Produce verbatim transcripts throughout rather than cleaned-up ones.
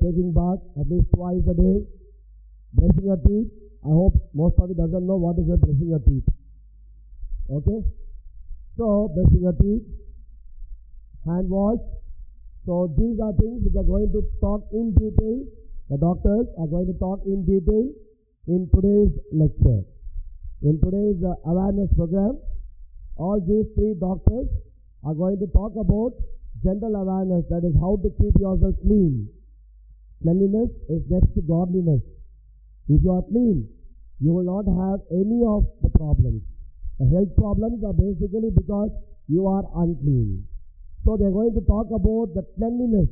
taking bath at least twice a day, brushing your teeth. I hope most of you doesn't know what is brushing your teeth. Okay? So, brushing your teeth, hand wash. So, these are things which are going to talk in detail. The doctors are going to talk in detail in today's lecture. In today's uh, awareness program, all these three doctors are going to talk about general awareness, that is how to keep yourself clean. Cleanliness is next to godliness. If you are clean, you will not have any of the problems. The health problems are basically because you are unclean. So they are going to talk about the cleanliness,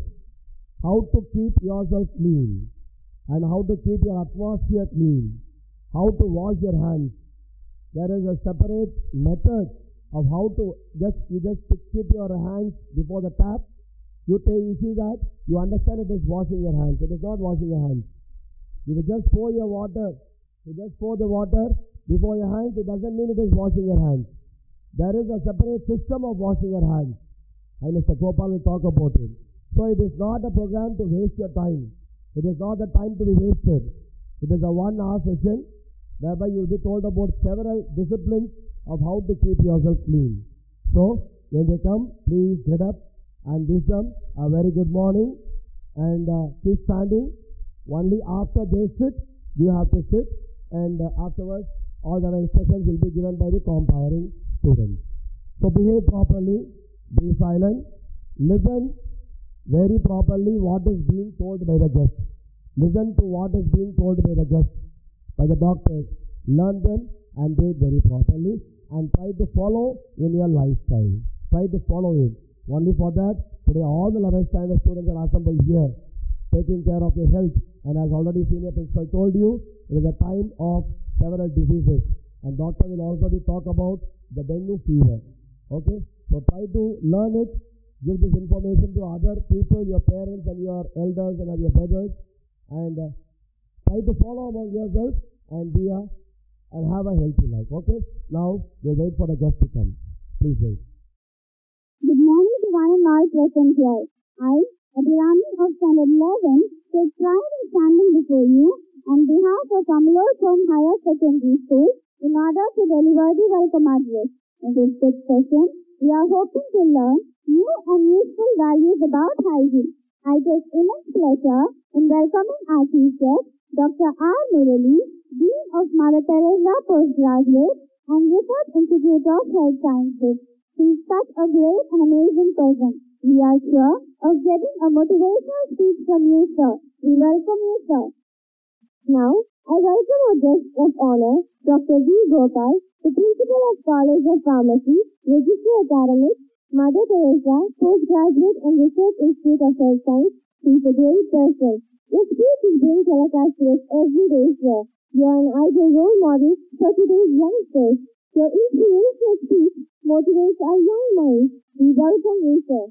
how to keep yourself clean, and how to keep your atmosphere clean, how to wash your hands. There is a separate method of how to just you just keep your hands before the tap. You take, you see that, you understand it is washing your hands. It is not washing your hands. You just pour your water. You just pour the water before your hands. It doesn't mean it is washing your hands. There is a separate system of washing your hands. And Mister Gopal will talk about it. So it is not a program to waste your time. It is not the time to be wasted. It is a one-hour session whereby you will be told about several disciplines of how to keep yourself clean. So, when they come, please get up and wish them a very good morning and uh, keep standing. Only after they sit, you have to sit, and uh, afterwards, all the instructions will be given by the compiling students. So, behave properly, be silent, listen very properly what is being told by the guest. Listen to what is being told by the guest, by the doctors. Learn them and do it very properly, and try to follow in your lifestyle. Try to follow it. Only for that, today all the eleventh standard students are assembled here, taking care of your health. And as already senior principal told you, it is a time of several diseases. And doctor will also be talk about the dengue fever. Okay? So try to learn it. Give this information to other people, your parents and your elders and your brothers. And uh, try to follow among yourself and be a and have a healthy life. Okay? Now, we'll wait for the guest to come. Please wait. Good morning to one and all present here. I, Awarness of Standard eleven, take pride in standing before you on behalf of Amalorpavam Higher Secondary School in order to deliver the welcome address. In this fifth session, we are hoping to learn new and useful values about hygiene. I take immense pleasure in welcoming our teacher, Doctor R. Murali, Dean of Mother Teresa Postgraduate and Research Institute of Health Sciences. He is such a great and amazing person. We are sure of getting a motivational speech from you, sir. We welcome you, sir. Now, I welcome our guest of honor, Doctor V. Gopal, the Principal of College of Pharmacy, Registered Academic, Mother Teresa Postgraduate and Research Institute of Health Science. He is a great person. Your speech is being telecast to us every day, sir. You are an ideal role model for today's youngsters. Your inspirational speech motivates our young minds. We welcome you, sir.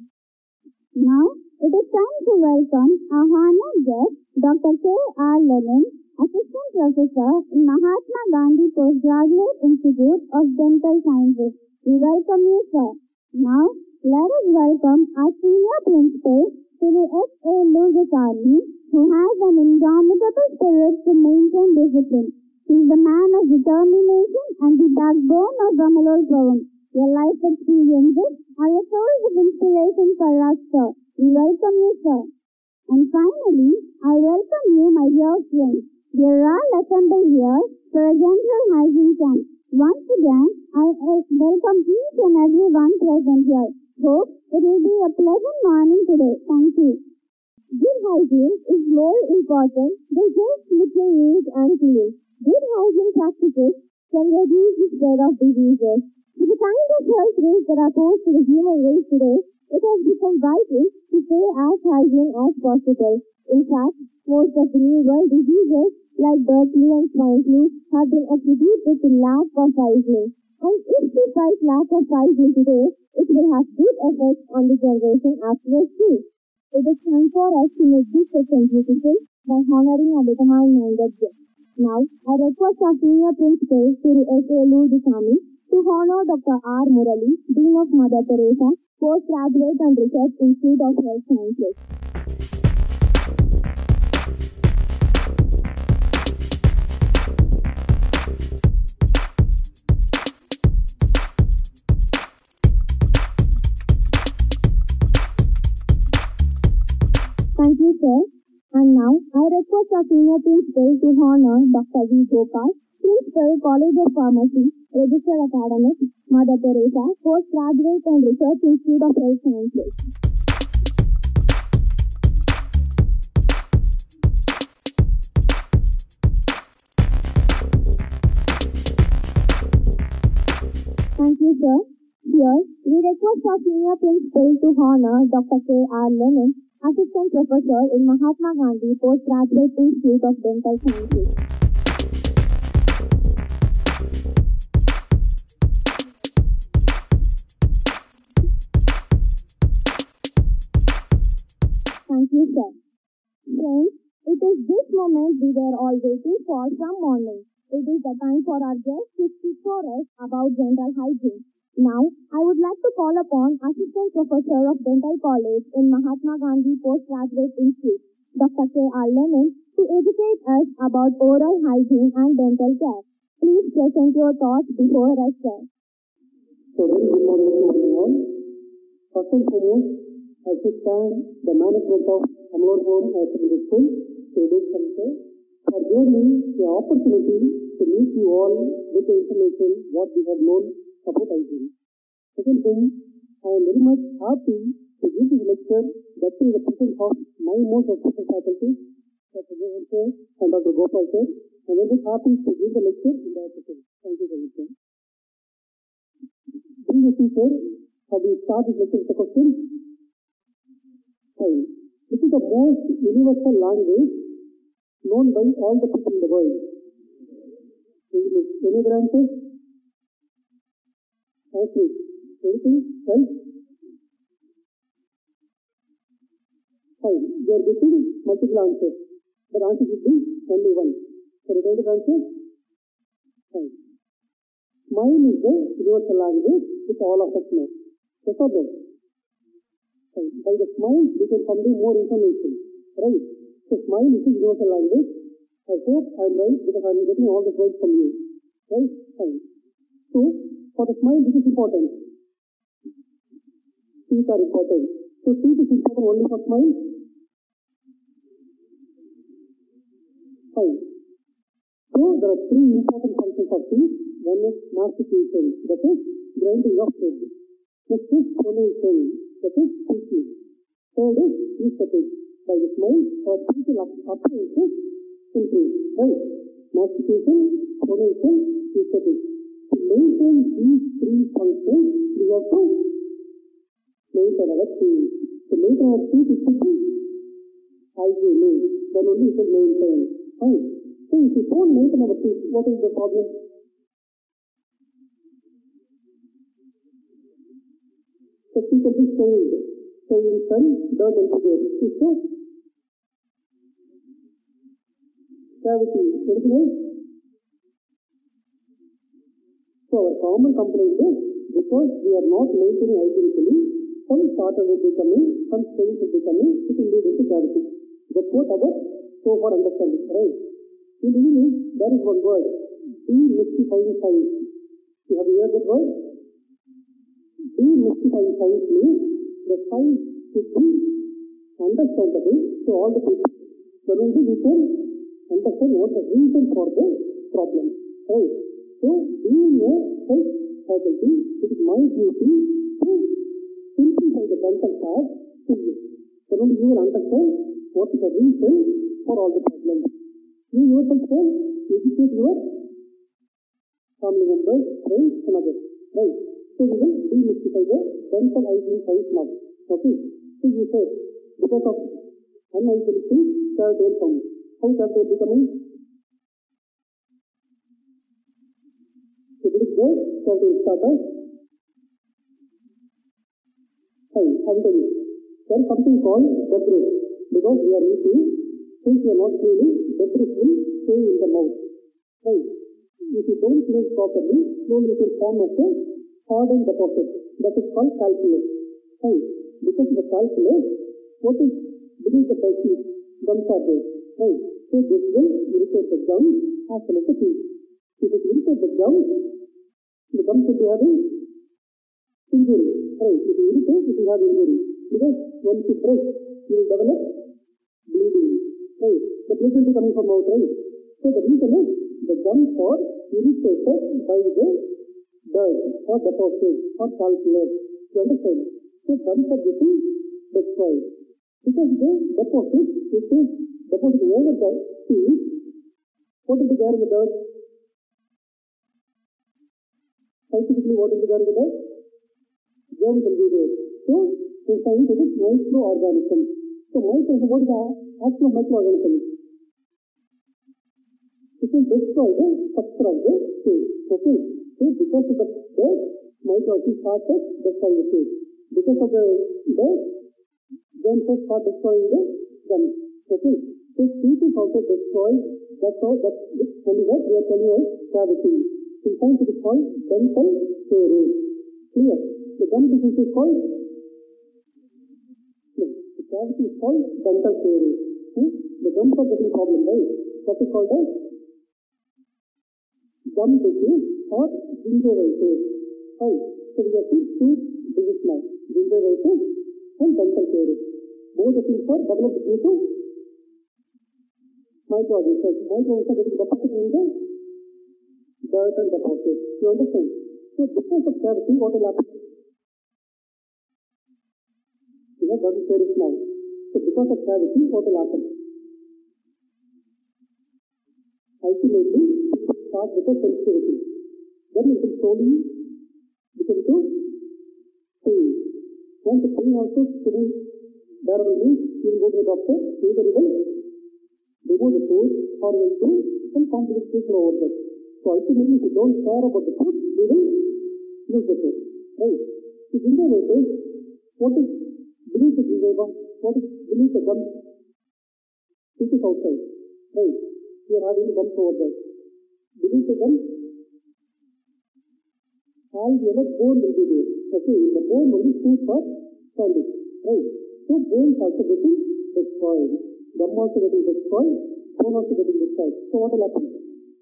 Now, it is time to welcome our honored guest, Doctor K R Lenin, Assistant Professor in Mahatma Gandhi Postgraduate Institute of Dental Sciences. We welcome you, sir. Now, let us welcome our Senior Principal, Sri S A Luzatani, who has an indomitable spirit to maintain discipline. He is the man of determination and the backbone of Amalorpavam. Your life experiences are a source of inspiration for us, sir. We welcome you, sir. And finally, I welcome you, my dear friends. We are all assembled here for a general hygiene camp. Once again, I welcome each and every one present here. Hope it will be a pleasant morning today. Thank you. Good hygiene is more important than just looking neat and clean. Good hygiene practices can reduce the spread of diseases. With the kind of health risks that are posed to the human race today, it has become vital to stay as hygiene as possible. In fact, most of the new world diseases like bird flu and swine flu have been attributed to lack of hygiene. And if we fight lack of hygiene today, it will have good effects on the generation after us too. It is time for us to make this session beautiful by honoring our determined guest. Now, I request our Senior Principal, Sri S A Luzatani, to honor Doctor R. Murali, Dean of Mother Teresa, Postgraduate and Research Institute of Health Sciences. Thank you, sir. And now, I request our senior principal to honor Doctor V. Gopal, Principal, College of Pharmacy, Registered Academic, Mother Teresa, Postgraduate and Research Institute of Health Sciences. Thank you, sir. Here, we request our senior principal to honor Doctor K R Lennon, Assistant Professor in Mahatma Gandhi Postgraduate Institute of Dental Sciences. Thank you, sir. Friends, it is this moment we were all waiting for from morning. It is the time for our guest to speak for us about general hygiene. Now, I would like to call upon Assistant Professor of Dental College in Mahatma Gandhi Postgraduate Institute, Doctor K R Lennon, to educate us about oral hygiene and dental care. Please present your thoughts before us, sir. So, very good morning to everyone. First and foremost, I should thank the management of Amalorpavam Hr School, Student Center, for giving me the opportunity to meet you all with the information what we have known about hygiene. Second thing, I am very much happy to give this lecture that in the presence of my most respected faculty, Doctor General Sir and Doctor Gopal Sir. I am very happy to give the lecture in their presence. Thank you very much. Being a teacher, have we started this lecture with a question? Fine. This is the most universal language known by all the people in the world. English. Any other answers? Okay. Anything else? Fine. You are getting multiple answers. But answer should be only one. So, ready to answer? Fine. Smile is the universal language which all of us know. Yes or no? Fine. By the smile, we can convey more information. Right? So, smile is the universal language. I hope I am right because I am getting all the words from you. Right? Fine. So, for the smile, this is important. Teeth are important. So, teeth is important only for smile. Fine. So, there are three important functions of teeth. One is mastication, that is grinding of food. Next is phonation, that is speaking. Third is aesthetic. By the smile, our facial appearances improve. Right? Mastication, phonation, aesthetic. To maintain these three functions, we have to maintain our teeth. To maintain our teeth, it should be hygiene. Then only it will maintain. Fine. So if you don't maintain our teeth, what is the problem? The teeth will be stained. Stained sun, dirt and sugar. Is so? Cavity. Anything else? So our common complaint is because we are not maintaining hygienically, some starter will be coming, some stains will be coming, it will lead into cavity. That's what our so far understanding, right? In English, there is one word, demystifying science. You have heard that word? Demystifying science means the science should be understandable to all the people. Then only we can understand what the reason for the problem, right? So, being a health faculty, it is my duty to simplify the dental part to you. Then only you will understand what is the reason for all the problems. You yourself can educate your family members, friends, and others. Right? So, we will demystify the dental hygiene science now. Okay? So, you said, because of unhygienic things, child will come. How child will becoming? So, this is good. Child will start us. Fine. I will tell you. There is something called debris. Because we are eating, since we are not cleaning, debris will stay in the mouth. Right? If you don't clean properly, slowly it will form as a hardened deposit. That is called calculus. Right? Because of the calculus, what is beneath the teeth? Gums are there. Right? So this will irritate the gums as well as the teeth. If it irritates the gums, the gums will be having injury. Right? If it irritates, it will have injury. Because when you press, you will develop bleeding. Right? The blood will be coming from out, right? So the reason is the gums are irritated by the dirt or deposit or calculate. You understand? So gums are getting destroyed. Because the deposit, which is deposited over the teeth, what is there in the dirt? Scientifically, what is there in the dirt? Germs will be there. So, in science, it is microorganisms. So, microorganisms, what is the actual microorganism? It will destroy the structure of the tooth. Okay? So, because of the dirt, microorganisms started destroying the tooth. Because of the dirt, germs start destroying the gums. Okay? So, tooth is also destroyed. That's how, that's only that we are telling us cavity. In science, it is called dental caries. Clear? The gum disease is called, no, the cavity is called dental caries. Hmm? The gums are getting problem, right? That is called as gum disease or gingivitis. Right? So we have two diseases now, gingivitis and dental caries. Both the things are developed due to microorganisms. Microorganisms are getting deposited in the dirt and deposit. You understand? So because of cavity, what will happen? We have dental caries now. So because of cavity, what will happen? Ultimately, it will start with a sensitivity. Then it will slowly become to pain. Once the pain also couldn't bearable means, you will go to the doctor, either you will remove the tooth or you will do some complications over that. So ultimately, if you don't care about the tooth, you will lose the tooth. Right? So gingivitis, what is beneath the gingiva? What is beneath the gum? It is outside. Right? You are having gums over there. Beneath the gum, alveolar bone will be there. Okay? In the bone only tooth are standing. Right? So bones also getting destroyed. Gum also getting destroyed. Bone also getting destroyed. So what will happen?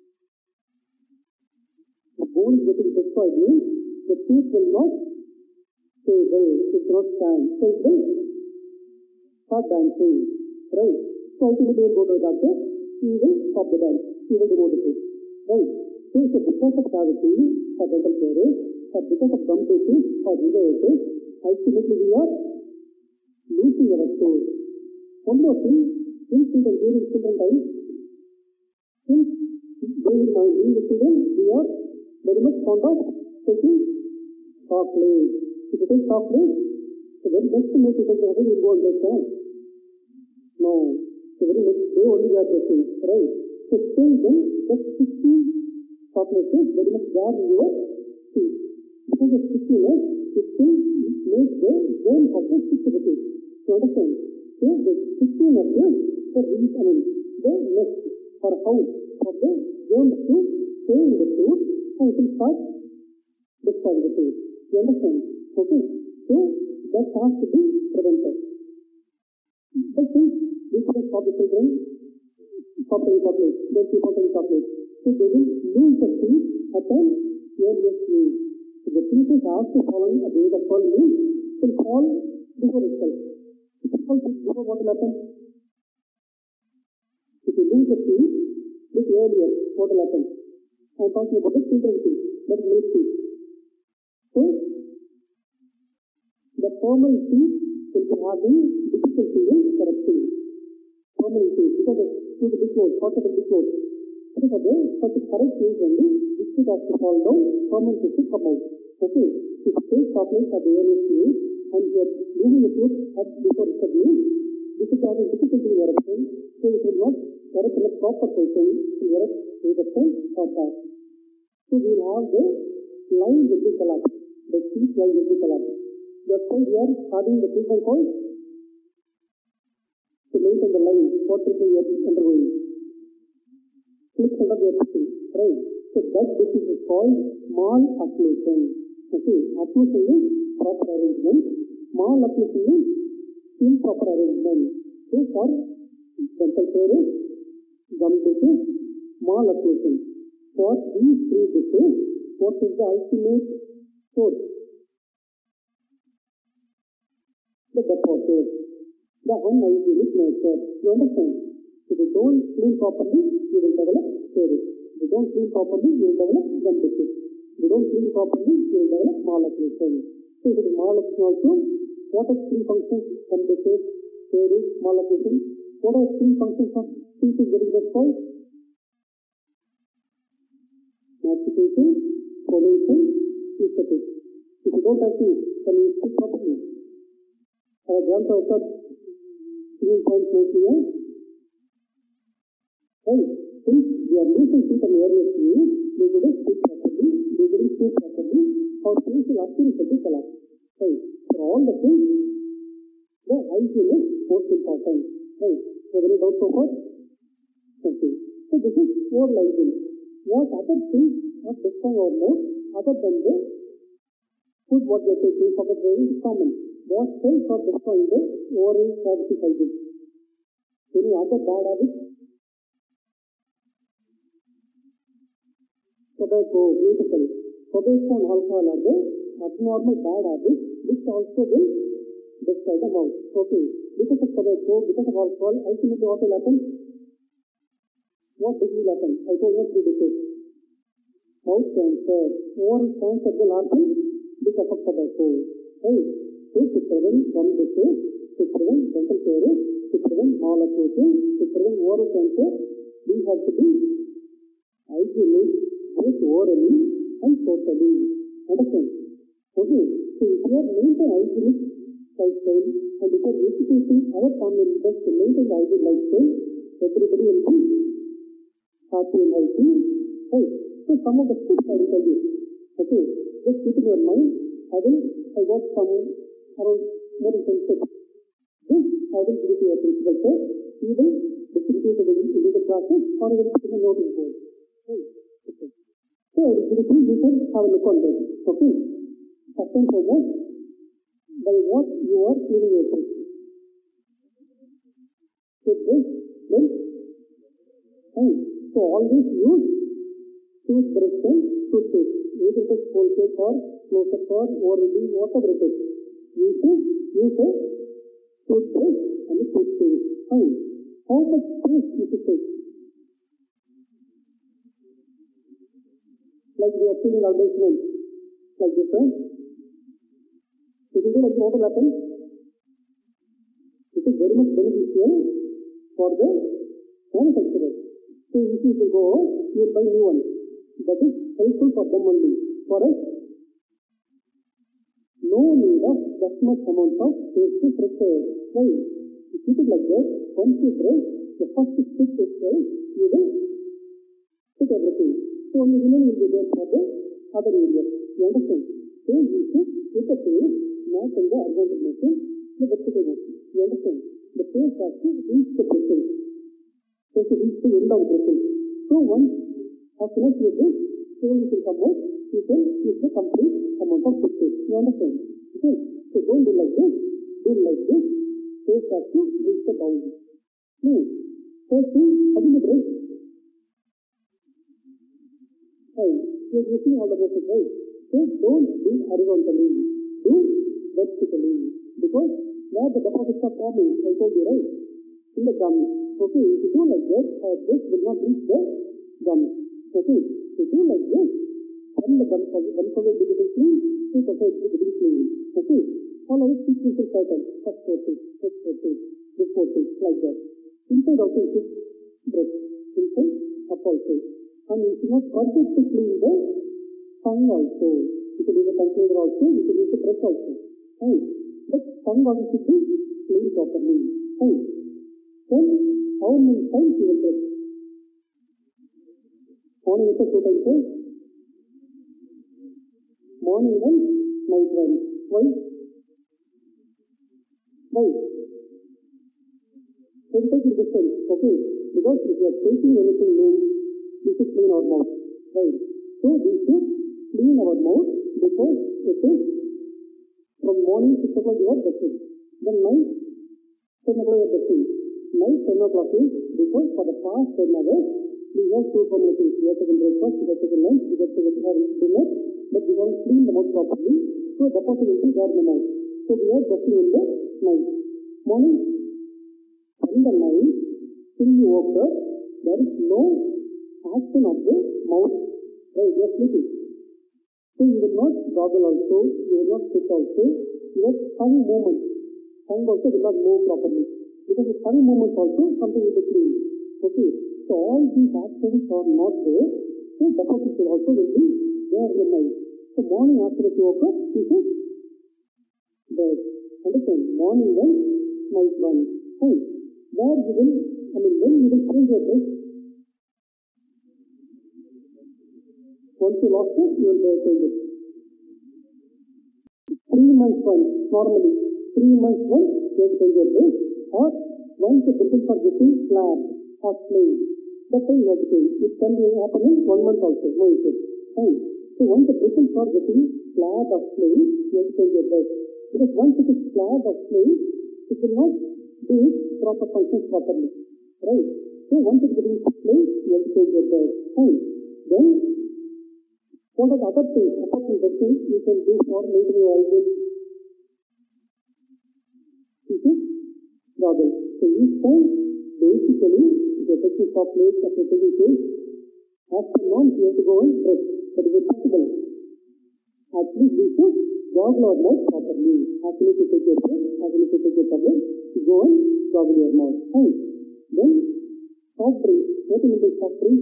The bone getting destroyed means the tooth will not stay well, it will not stand. So it will start dancing. Right? So ultimately you will go to the doctor, he will stop the dance, he will remove the tooth. Right? So it's because of cavity or dental caries or because of gum disease or gingivitis, ultimately we are losing our tooth. One more thing, in children, during children time, since during my being a student, we are very much fond of taking chocolate. If you take chocolate, the very next thing you take chocolate, you will go and take time. No. The very next day only we are taking, right? So still then, just sixty chocolate is very much bad in your teeth. Because of stickiness, it still makes the bone also stick to the tooth. You understand? So the stickiness is the reason, I mean, the nest or house of the bone to stay in the tooth and it will start destroying the tooth. You understand? Okay? So that has to be prevented. But since we can stop the children, stop taking chocolate, they keep on taking chocolate. So they will lose the teeth at an earliest age. So the teeth is asked to fall at the age of twelve years, will fall before itself. If it falls before, what will happen? If you lose the teeth bit earlier, what will happen? I am talking about the children's teeth, that is milk teeth. So the formal teeth will be having difficulty in correcting. Formal teeth, because of to the big nose, what are the big nose? Because of the such a correct age only, this teeth has to fall down, formal teeth will come out. Okay, if you take chocolate at the earliest age and you are losing the tooth at before it's a age, this is having difficulty in erection, so it will not erect in a proper position to erect with the pen or back. So we will have the line will be collapsed, the teeth line will be collapsed. That's why we are starting the treatment called to maintain the line, what treatment we are undergoing. Click under the episode, right? So that disease is called malocclusion. Okay, occlusion is proper arrangement, malocclusion is improper arrangement. So for dental caries, gum disease, malocclusion. For these three diseases, what is the ultimate source? The deposit. The the unhygienic nature. You understand? If you don't clean properly, you will develop caries. If you don't clean properly, you will develop gum disease. If you don't clean properly, you will develop malocclusion. So if it is malocclusion also, what are three functions? Gum disease, caries, malocclusion. What are three functions of teeth is getting destroyed? Mastication, collation, aesthetic. If you don't have teeth, then you speak properly. I have gone to a third three points nicely. Right? Since we are losing teeth in various ways, we will speak properly, we will speak properly, our teeth will absolutely collapse. Right? For all the things, the hygiene is most important. Right? So, any doubt so far? Okay. So, this is oral hygiene. What other things are destroying our mouth other than the food what we are taking for the brain is common. What else are destroying the oral cavity hygiene? Any other bad habits? Tobacco, beautiful. Tobacco and alcohol are the abnormal bad habits which also will destroy the mouth. Okay. Because of tobacco, because of alcohol, ultimately what will happen? What disease will happen? I told you three diseases. Mouth cancer. Oral cancer will happen because of tobacco. Right? So to prevent gum disease, to prevent dental caries, to prevent malocclusion, to prevent oral cancer, we have to be hygienic both orally and totally. Understand? Okay. So if you are maintaining hygienic lifestyle and if you are educating our family members to maintain the hygienic lifestyle, everybody will be happy and healthy. Right? So some of the tips I will tell you. Okay. Just keep in your mind. I will, I got some around more than ten steps. This I will give you a principal test. You will distribute it in the classes or you will put in a notice board. Right? Okay. So I will give it to you. You can have a look on that. Okay. First and foremost, by what you are cleaning your teeth. So this, then, and so always use toothbrush and toothpaste. Either it is Colgate or Close-Up or Oral-B, whatever it is. Use it, use a toothbrush and a toothpaste. Fine. How much paste you should take? Like we are seeing in our basement. Like this, huh? It will be like what will happen? It is very much beneficial for the manufacturer. So if you will go, you will buy new one. That is helpful for them only. For us, no need of that much amount of paste is required. Why? If you keep it like that, once you brush, the first stick itself, you will stick everything. So only remaining will be there for the other areas. You understand? So you should take a paste, not in the advanced machine, the vertical machine. You understand? The paste has to reach the bristle. Has to reach the end of the bristle. So once as soon as you do, so you can come out, you can use the complete amount of toothpaste. You understand? Okay? So don't do like this, do like this, paste has to reach the boundary. No. First thing, how do you brush? Right. You are using all the brushes, right? So don't do horizontally, do vertically. Because now the deposits are forming, I told you, right? In the gum. Okay, if you do like that, uh, this will not reach the gum. Okay, if you do like this, then the gum will be getting clean, this also will be getting clean. Okay, follow a sequential pattern, first four things, first four things, this four things, like that. Inside also it is brush, inside, up also. And you should not forget to clean the tongue also. You can use a tongue cleaner also, you can use a brush also. Right? But tongue also should be cleaned properly. Right? Then, how many times you will brush? Morning is a two times, right? Morning and night once. Why? Why? Ten times is different. Okay? Because if you are taking anything new, we should clean our mouth. Right? So, we should clean our mouth because it is from morning six o'clock you are brushing. Then night ten o'clock you are brushing. Night ten o'clock is because for the past ten hours we have two common things. We have taken breakfast, we have taken lunch, we have taken dinner, but we haven't cleaned the mouth properly. So, deposit will be there in the mouth. So, we are brushing in the night. Morning in the night, till you woke up, there is no action of the mouth. Right, you are sleeping. So you will not goggle also, you will not sit also, your tongue movement, tongue also will not move properly. Because the tongue movement also, something will be clean. Okay, so all these actions are not there, so deposit also will be there in the night. So morning after you woke up, you should bed. Understand? Morning one, night one. Fine. Where you will, I mean, when you will change your dress, once you lost it, you will change it. Three months once, normally, three months once, you will change your dress, or once the pimples are getting flat or plain, that time you have to change. It can be happening one month also, no issue. Fine. So once the pimples are getting flat or plain, you have to change your dress. Because once it is flat or plain, it will not do its proper functions properly. Right? So once it is getting plain, you have to change your dress. Fine. Then, what are the other things, apart from dressing, you can do for maintaining your hygiene? This is goggle. So each time, basically, the technique of place of the taking place, after months you have to go and dress. But it is possible. At least we should goggle our mouth properly. Actually, to take your place, actually to take your public, to go and goggle your mouth. Fine. Then, soft drink. What do you mean by soft drink?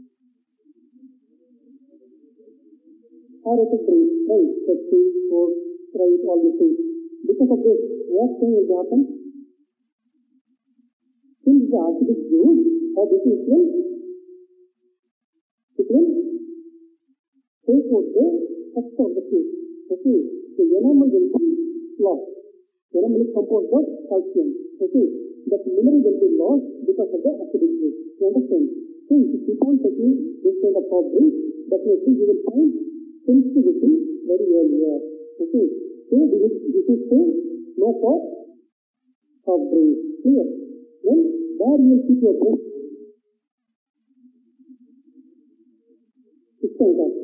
Aerated drink. Right. Pepsi, Coke, Sprite, all these things. Because of this, what thing will happen? Since the acidic juice, or this is will, it will take out the effect of the food. Okay, the enamel will be lost. Enamel is composed of calcium. Okay, that mineral will be lost because of the acidic juice. You understand? So if you keep on taking this kind of soft drink, definitely you will find sensitivity very earlier. Okay, so this is, this is the no for soft drink. Clear? Then where you will keep your drink? It's like that.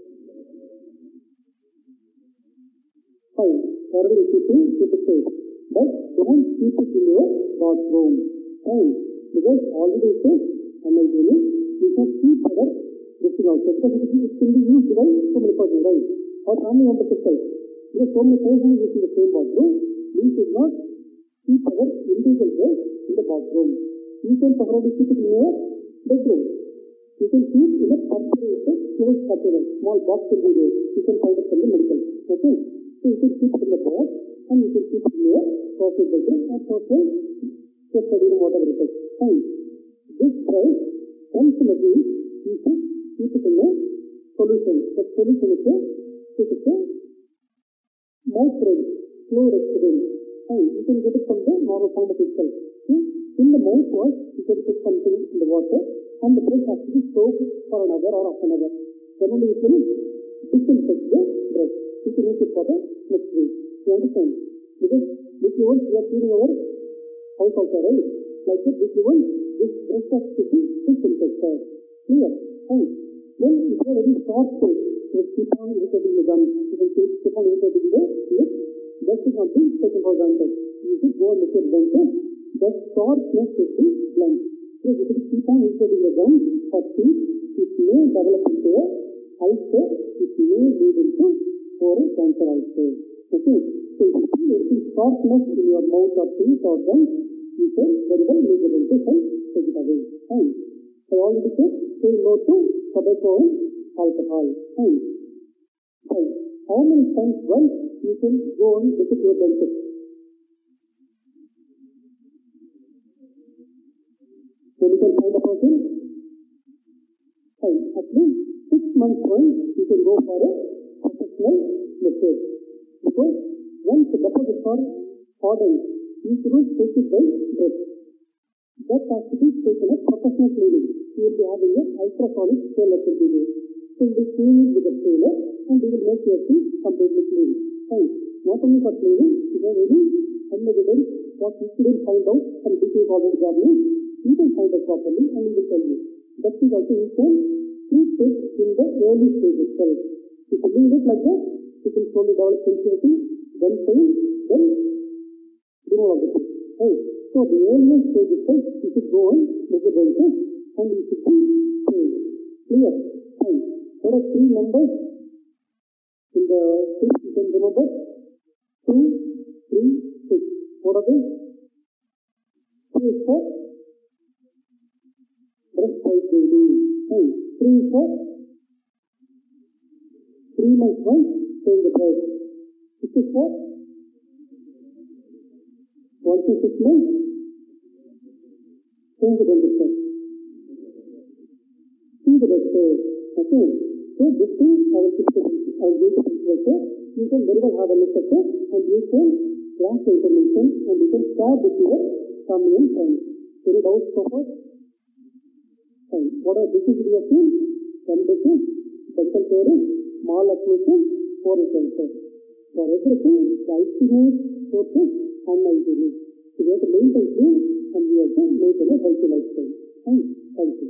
Fine. Wherever you keep it, keep it safe. But don't keep it in your bathroom. Fine. Because already it is unhygienic. We can keep our dressing also. Because it can be used by so many persons, right? Or family members itself. Because so many persons using the same bathroom, we should not keep our individual dress in the bathroom. You can probably keep it in your bedroom. You can keep in a perforated closed container. Small box will be there. You can find it from the medical. Okay? So you can keep it in the box and you can keep it in your personal bedroom or personal study room, whatever it is. Fine. This dress, once in a week, you should keep it in a solution. That solution is a, is a mouth rinse, fluoride rinse. Fine. You can get it from the normal form of itself. Okay? In the mouthwash, you can put something in the water and the breath has to be soaked for an hour or half an hour. Then only you can disinfect the breath. You can use it for the next week. You understand? Because if you want, we are cleaning our house also, right? Like that, if you want, this breath has to be disinfected. Clear? Fine. Then if you have any soft food, you keep on irritating the gums. You can keep on irritating the lips. That is not being taken for granted. You should go and look at dentist. That soreness should be blunt. So if you keep on irritating the gums or teeth, it may develop into a ulcer, it may lead into oral cancer also. Okay? So if you feel anything softness in your mouth or teeth or gums, you can very well leave the dentist and take it away. Fine. So already said, say no to tobacco and alcohol. Fine. Fine. How many times once you can go and visit your dentist? When you can find a person? Fine. At least six months once you can go for a professional visit. Because once the deposits are ordered, you should take it by breath. That has to be taken as professional cleaning. You will be having an ultrasonic scaler to be there. So you will clean it with a scaler and you will make your teeth completely clean. Fine. Not only for cleaning, if you have any evidence what you couldn't find out from details already gathering, you can find out properly and we will tell you. That is also you can treat it in the early stage itself. If you leave it like that, you can slowly develop sensitivity, then pain, then remove of the teeth. Right. So So the earliest stage itself, you should go on measurement and you should be paid. Clear? Fine. There are three numbers in the six, you can remember. Two, three, six. What are they? Two is for breast height building. Fine. Three is for three months once, change the price. Six is for one to six months, change the dentist. See the doctor. Okay. So this thing I will fix it. I will give it to you. You can very well have a look at it and you can class the information and you can share with your family and friends. Any doubts so far? Fine. What are this is your field? Some disease, dental care, small occlusion, oral cancer. For everything, the ultimate focus on maintenance. So we have to maintain health and we have to maintain a healthy lifestyle. Thank you. Thank you.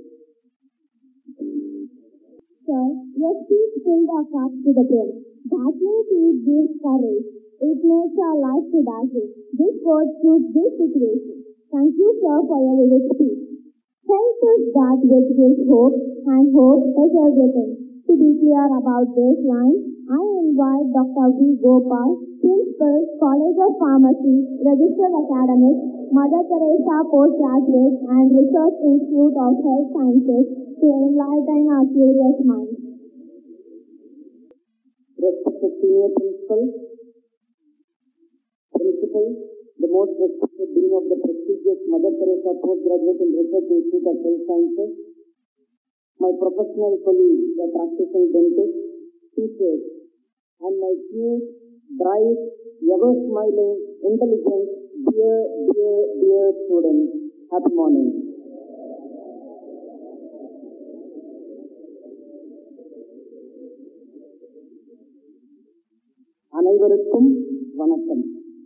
Sir, your speech filled our cups to the brim. That means it gives courage. It makes our life to dazzle. This quote suits this situation. Thank you, sir, for your vivid speech. Health is that which gives hope, and hope is everything. To be clear about this line, I invite Doctor V. Gopal, Principal, College of Pharmacy, Registered Academic, Mother Teresa Postgraduate and Research Institute of Health Sciences to enlighten our curious minds. Respected Senior Principal, Principal, the most respected Dean of the prestigious Mother Teresa Postgraduate and Research Institute of Health Sciences, my professional colleagues, the practicing dentists, teachers, and my cute, bright, ever-smiling, intelligent, dear, dear, dear students, happy morning. அனைவருக்கும் வணக்கம்.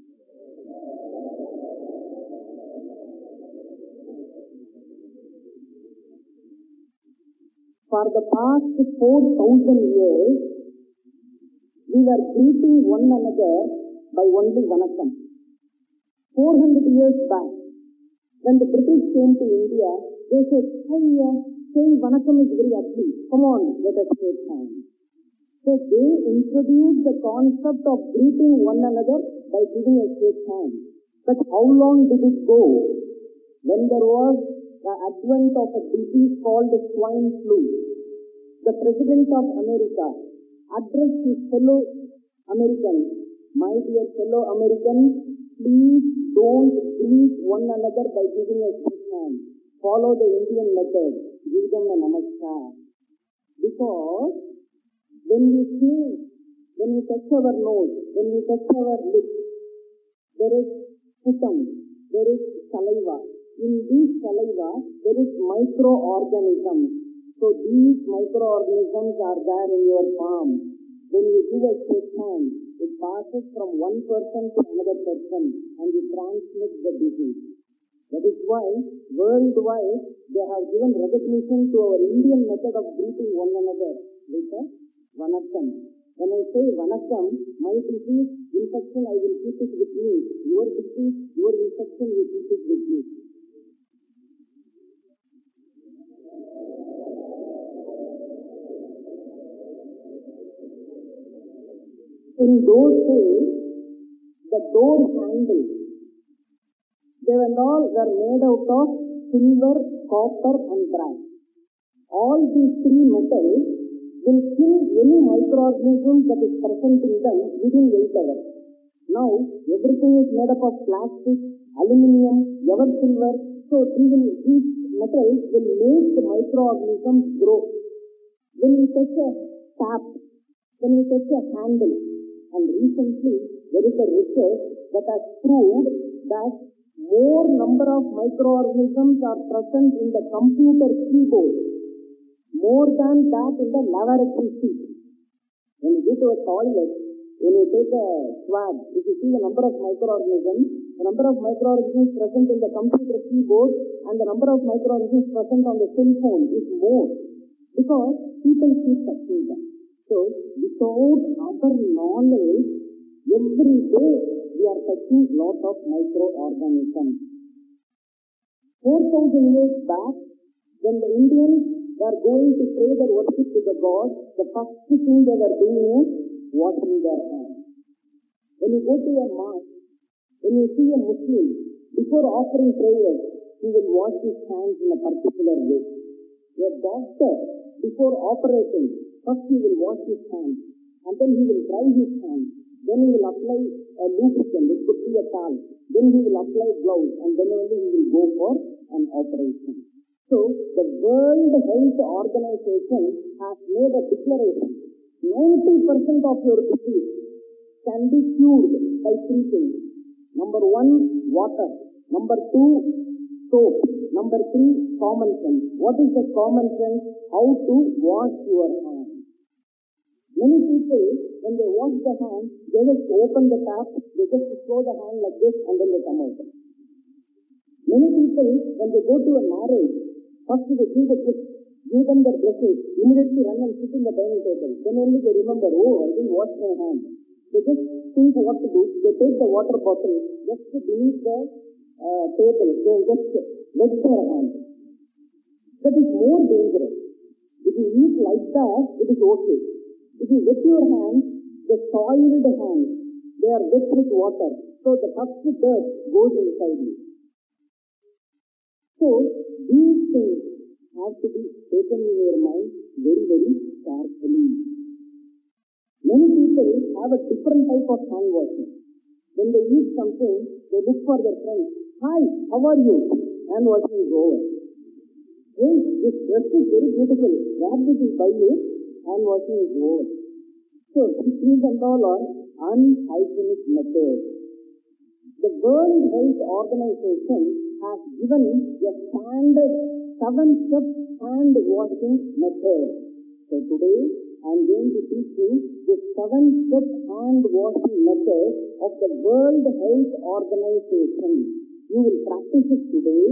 For the past four thousand years, we were greeting one another by only Vanakkam. four hundred years back, when the British came to India, they said, hey, uh, saying Vanakkam is very ugly. Come on, let us take time. So they introduced the concept of greeting one another by giving a shake hand. But how long did it go? When there was the advent of a disease called swine flu, the President of America addressed his fellow Americans, my dear fellow Americans, please don't greet one another by giving a shake hand. Follow the Indian method. Give them a namaskar. Because when we sneeze, when we touch our nose, when we touch our lips, there is sputum, there is saliva. In this saliva, there is microorganisms. So these microorganisms are there in your palm. When you give a shake hand, it passes from one person to another person and it transmits the disease. That is why, worldwide, they have given recognition to our Indian method of greeting one another with a Vanakkam. When I say Vanakkam, my disease, infection, I will keep it with me. Your disease, your infection, you keep it with me. In those days, the door handles, they were all were made out of silver, copper and brass. All these three metals will kill any microorganism that is present in them within eight hours. Now, everything is made up of plastic, aluminium, ever silver, so these, these metals will make the microorganisms grow. When we touch a tap, when we touch a handle, and recently there is a research that has proved that more number of microorganisms are present in the computer keyboard, more than that in the laboratory seat. When you go to a toilet, when you take a swab, if you see the number of microorganisms, the number of microorganisms present in the computer keyboard and the number of microorganisms present on the cell phone is more, because people keep touching them. So, without our knowledge, every day we are touching lot of microorganisms. four thousand years back, when the Indians were going to pay their worship to the gods, the first thing they were doing is washing their hands. When you go to a mosque, when you see a Muslim, before offering prayers, he will wash his hands in a particular way. A doctor, before operating, first he will wash his hands, and then he will dry his hands. Then he will apply a lubricant, it could be a towel. Then he will apply gloves, and then only he will go for an operation. So, the World Health Organization has made a declaration. ninety percent of your disease can be cured by three things. Number one, water. Number two, soap. Number three, common sense. What is the common sense? How to wash your hands. Many people, when they wash the hands, they just open the tap, they just throw the hand like this, and then they come out. Many people, when they go to a marriage, first they give the gift, give them their blessings, immediately run and sit in the dining table. Then only they remember, oh, I didn't wash my hands. They just think what to do. They take the water bottle just beneath the uh, table. They just wet their hands. That is more dangerous. If you eat like that, it is okay. If you wet your hands, the soiled hands, they are wet with water. So the first dirt goes inside you. So these things have to be taken in your mind very, very carefully. Many people have a different type of hand washing. When they eat something, they look for their friends. Hi, how are you? Hand washing is over. Hey, this dress is very beautiful. Where did you buy it? Hand washing is over. So, these and all are unhygienic methods. The World Health Organization has given a standard seven-step hand washing method. So today, I am going to teach you the seven-step hand washing method of the World Health Organization. You will practice it today,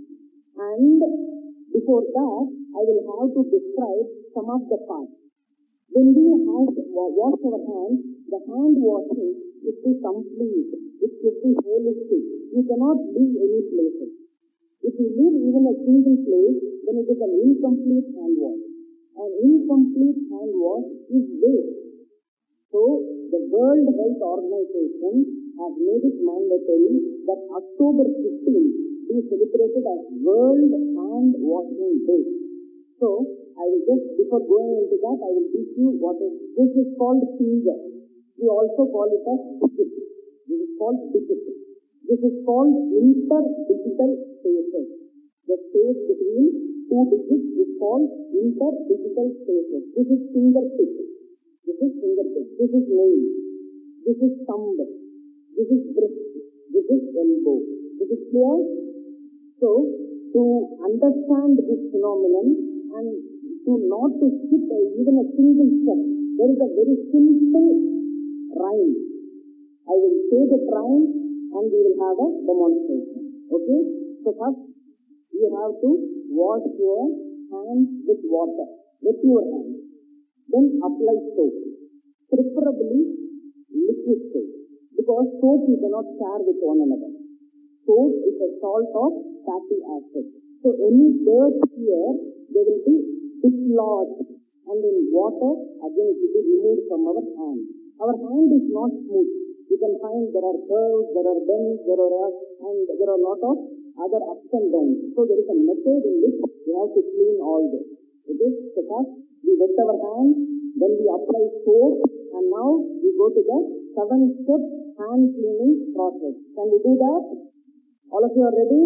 and before that, I will have to describe some of the parts. When we have wash our hands, the hand washing should be complete. It should be holistic. You cannot leave any places. If you leave even a single place, then it is an incomplete hand wash. An incomplete hand wash is waste. So, the World Health Organization has made it mandatory that October fifteenth be celebrated as World Hand Washing Day. So, I will just, before going into that, I will teach you what is, this is called finger. We also call it as digit. This is called digit. This is called interdigital spaces. The space between two digits is called interdigital spaces. This is fingertip. This is fingertip. This is nail. This is thumb. This is wrist. This is elbow. This is clear? So, to understand this phenomenon and to not to skip even a single step, there is a very simple rhyme. I will say the rhyme and we will have a demonstration. Okay? So first, you have to wash your hands with water. Wet your hands. Then apply soap. Preferably liquid soap. Because soap you cannot share with one another. Soap is a salt of fatty acid. So any dirt here, they will be dislodged, and in water, again it will be removed from our hand. Our hand is not smooth. You can find there are curves, there are bends, there are and there are a lot of other ups and downs. So there is a method in which we have to clean all this. Okay? So first, we wet our hands, then we apply soap, and now we go to the seven-step hand cleaning process. Can we do that? All of you are ready?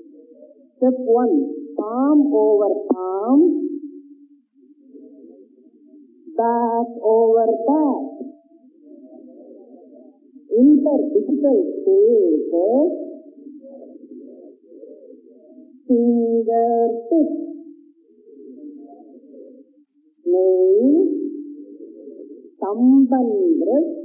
Step one, palm over palm, back over back, interdigital spaces, fingertips, nail, thumb and wrist,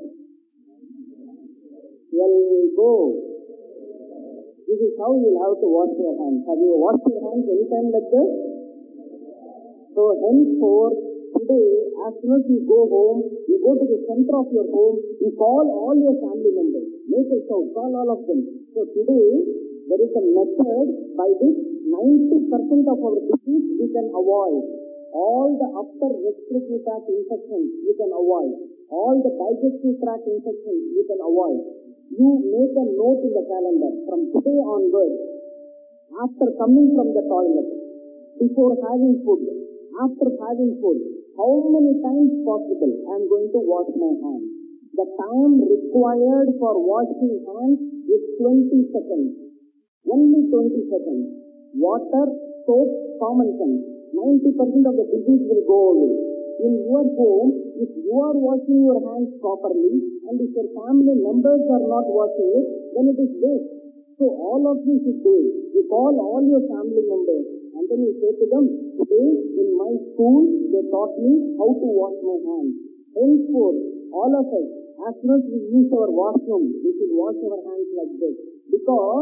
elbow. This is how you will have to wash your hands. Have you washed your hands anytime like this? So henceforth, today, as soon as you go home, you go to the center of your home, you call all your family members. Make a shout, call all of them. So today, there is a method by which ninety percent of our disease we can avoid. All the upper respiratory tract infections you can avoid. All the digestive tract infections you can avoid. You make a note in the calendar from today onwards, after coming from the toilet, before having food, after having food, how many times possible I am going to wash my hands. The time required for washing hands is twenty seconds. Only twenty seconds. Water, soap, common sense. ninety percent of the disease will go away. In your home, if you are washing your hands properly, and if your family members are not washing it, then it is waste. So all of you should do it. You call all your family members, and then you say to them, today in my school, they taught me how to wash my hands. Henceforth, all of us, as soon as we use our washroom, we should wash our hands like this. Because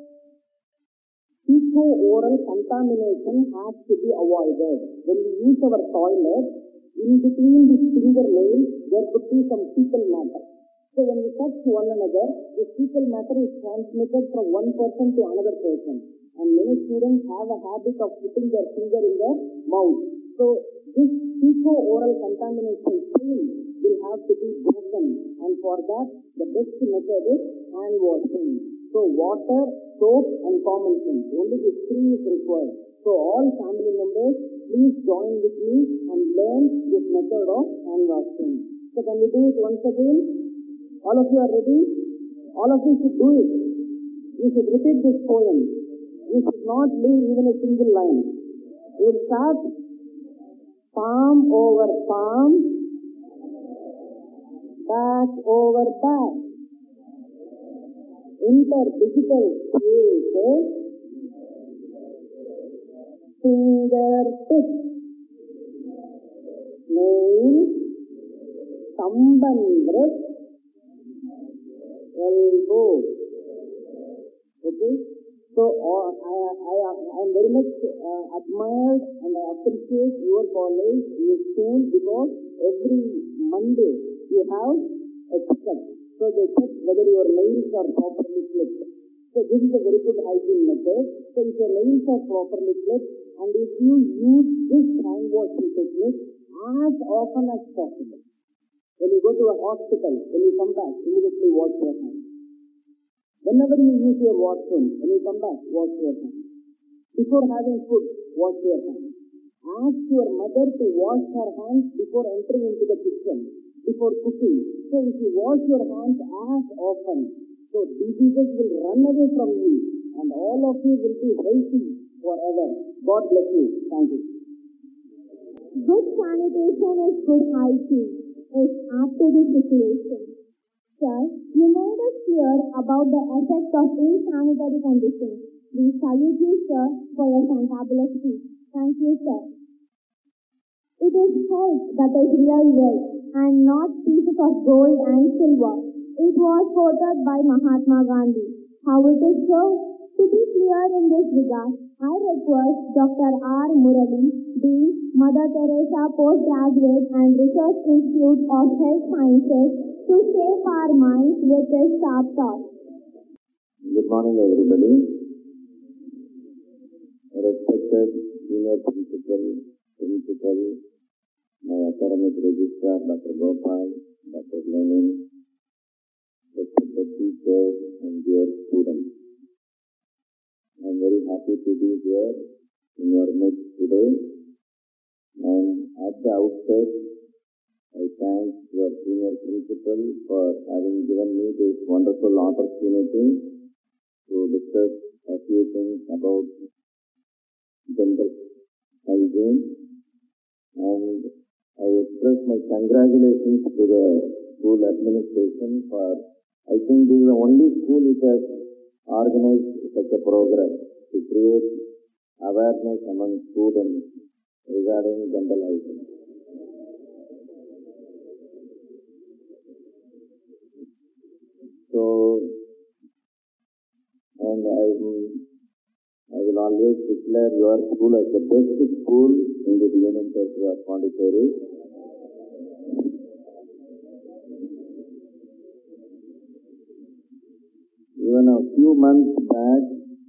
fecal-oral contamination has to be avoided. When we use our toilet, in between the fingernails, there could be some fecal matter. So when we touch one another, the fecal matter is transmitted from one person to another person. And many students have a habit of putting their finger in their mouth. So this fecal-oral contamination chain will have to be broken. And for that, the best method is hand washing. So water, soap and common sense. Only these three is required. So all family members, please join with me and learn this method of hand washing. So can we do it once again? All of you are ready? All of you should do it. You should repeat this poem. You should not leave even a single line. We will start palm over palm, back over back. Interdigital spaces, fingertips, nails, thumb and wrist, elbow. Okay? So uh, I, I, I am very much uh, admired and I appreciate your college, your school, because every Monday you have a checkup. So they check whether your nails are properly clipped. So this is a very good hygiene method. So if your nails are properly clipped and if you use this hand washing technique as often as possible, when you go to a hospital, when you come back, immediately wash your hands. Whenever you use your washroom, when you come back, wash your hands. Before having food, wash your hands. Ask your mother to wash her hands before entering into the kitchen, before cooking. So if you wash your hands as often, so diseases will run away from you and all of you will be healthy forever. God bless you. Thank you. Good sanitation is good hygiene. It's up to the situation. Sir, you made us hear about the effects of insanitary conditions. We salute you, sir, for your fantabulous speech. Thank you, sir. It is health that is real wealth and not pieces of gold and silver. It was quoted by Mahatma Gandhi. How it is so? To be clear in this regard, I request Doctor R. Murali, Dean, Mother Teresa Postgraduate and Research Institute of Health Sciences, to shape our minds with his sharp thoughts. Good morning, everybody. Respected Senior Principal, Principal, my Academic Registrar, Doctor Gopal, Doctor Lenin, respected teachers and dear students. I am very happy to be here in your midst today. And at the outset, I thank your Senior Principal for having given me this wonderful opportunity to discuss a few things about General Hygiene. And I express my congratulations to the school administration for, I think this is the only school which has organized such a program to create awareness among students regarding dental hygiene. So, and I, I will always declare your school as the best school in the Union Territory of Pondicherry. Even a few months back,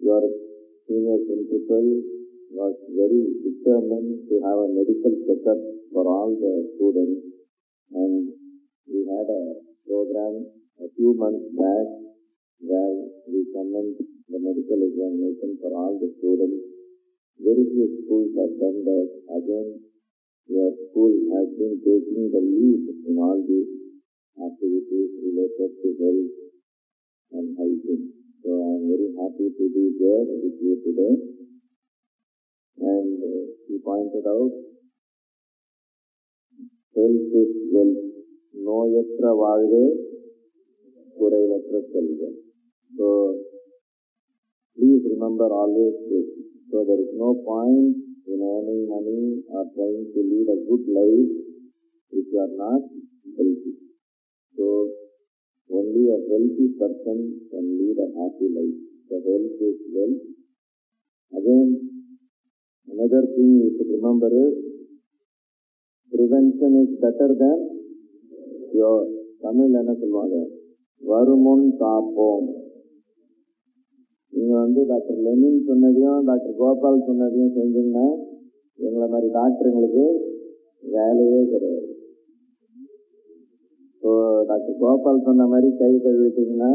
your senior principal was very determined to have a medical checkup for all the students, and we had a program a few months back where we commenced the medical examination for all the students. Very few schools have done that. Again, your school has been taking the lead in all these activities related to health and hygiene. So I am very happy to be here with you today. And uh, he pointed out, health is wealth. Noyatra valve, kurayatra selva. So please remember always this. So there is no point in earning money or trying to lead a good life if you are not healthy. So only a healthy person can lead a happy life. So health is wealth. Again, another thing you should remember is prevention is better than cure. Tamil என்ன சொல்வாங்க, வருமுன் காப்போம். நீங்கள் வந்து doctor Lenin சொன்னதையும் doctor Gopal சொன்னதையும் செஞ்சீங்கன்னா எங்களை மாதிரி டாக்டருங்களுக்கு வேலையே கிடையாது. ஸோ டாக்டர் கோபால் சொன்ன மாதிரி கை கழுவிட்டீங்கன்னா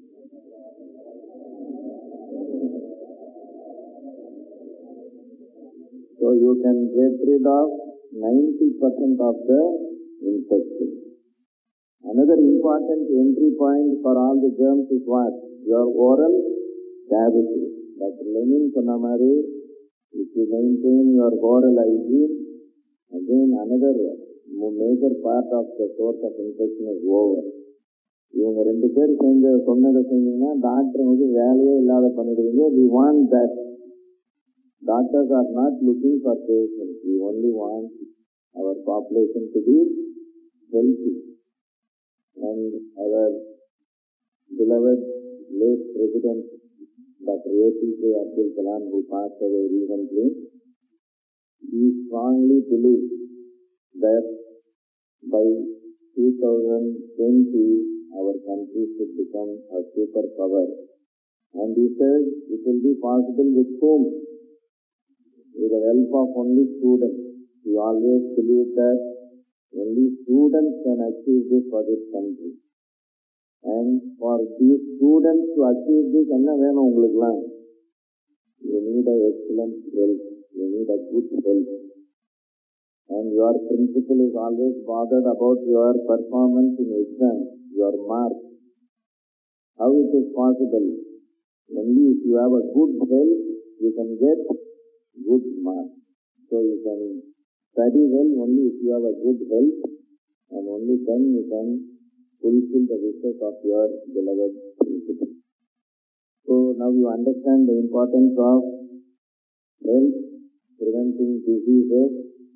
so you can get rid of ninety percent of the infection. Another important entry point for all the germs is what? Your oral cavity. Doctor Lenin சொன்ன மாதிரி, if you maintain your oral hygiene, again another major part of the source of infection is over. இவங்க ரெண்டு பேர் செஞ்ச சொன்னதை செஞ்சீங்கன்னா டாக்டருக்கு வேலையே இல்லாத பண்ணிடுவீங்க. We want that. Doctors are not looking for patients. We only want our population to be healthy. And our beloved late President Doctor A P J Abdul Kalam, who passed away recently, he strongly believes that by two thousand twenty our country should become a superpower. And he says it will be possible with whom? With the help of only students. We always believe that only students can achieve this for this country. And for these students to achieve this, enna venum ungalukku? You need an excellent health. You need a good health. And your principal is always bothered about your performance in exams, your marks. How it is possible? Only if you have a good health, you can get good marks. So you can study well only if you have a good health, and only then you can fulfill the wishes of your beloved principal. So now you understand the importance of health, preventing diseases.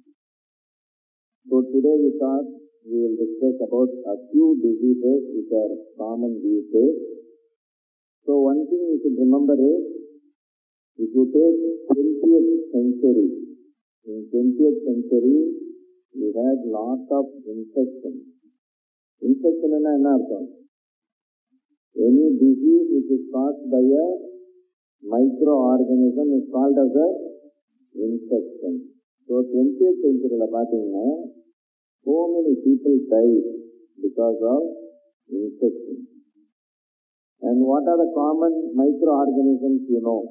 So today we thought we will discuss about a few diseases which are common these days. So one thing you should remember is, if you take twentieth century, in twentieth century we had lot of infection. Infection enna enna artham? Any disease which is caused by a microorganism is called as a infection. So twentieth century la pathina, so many people died because of infection. And what are the common microorganisms you know?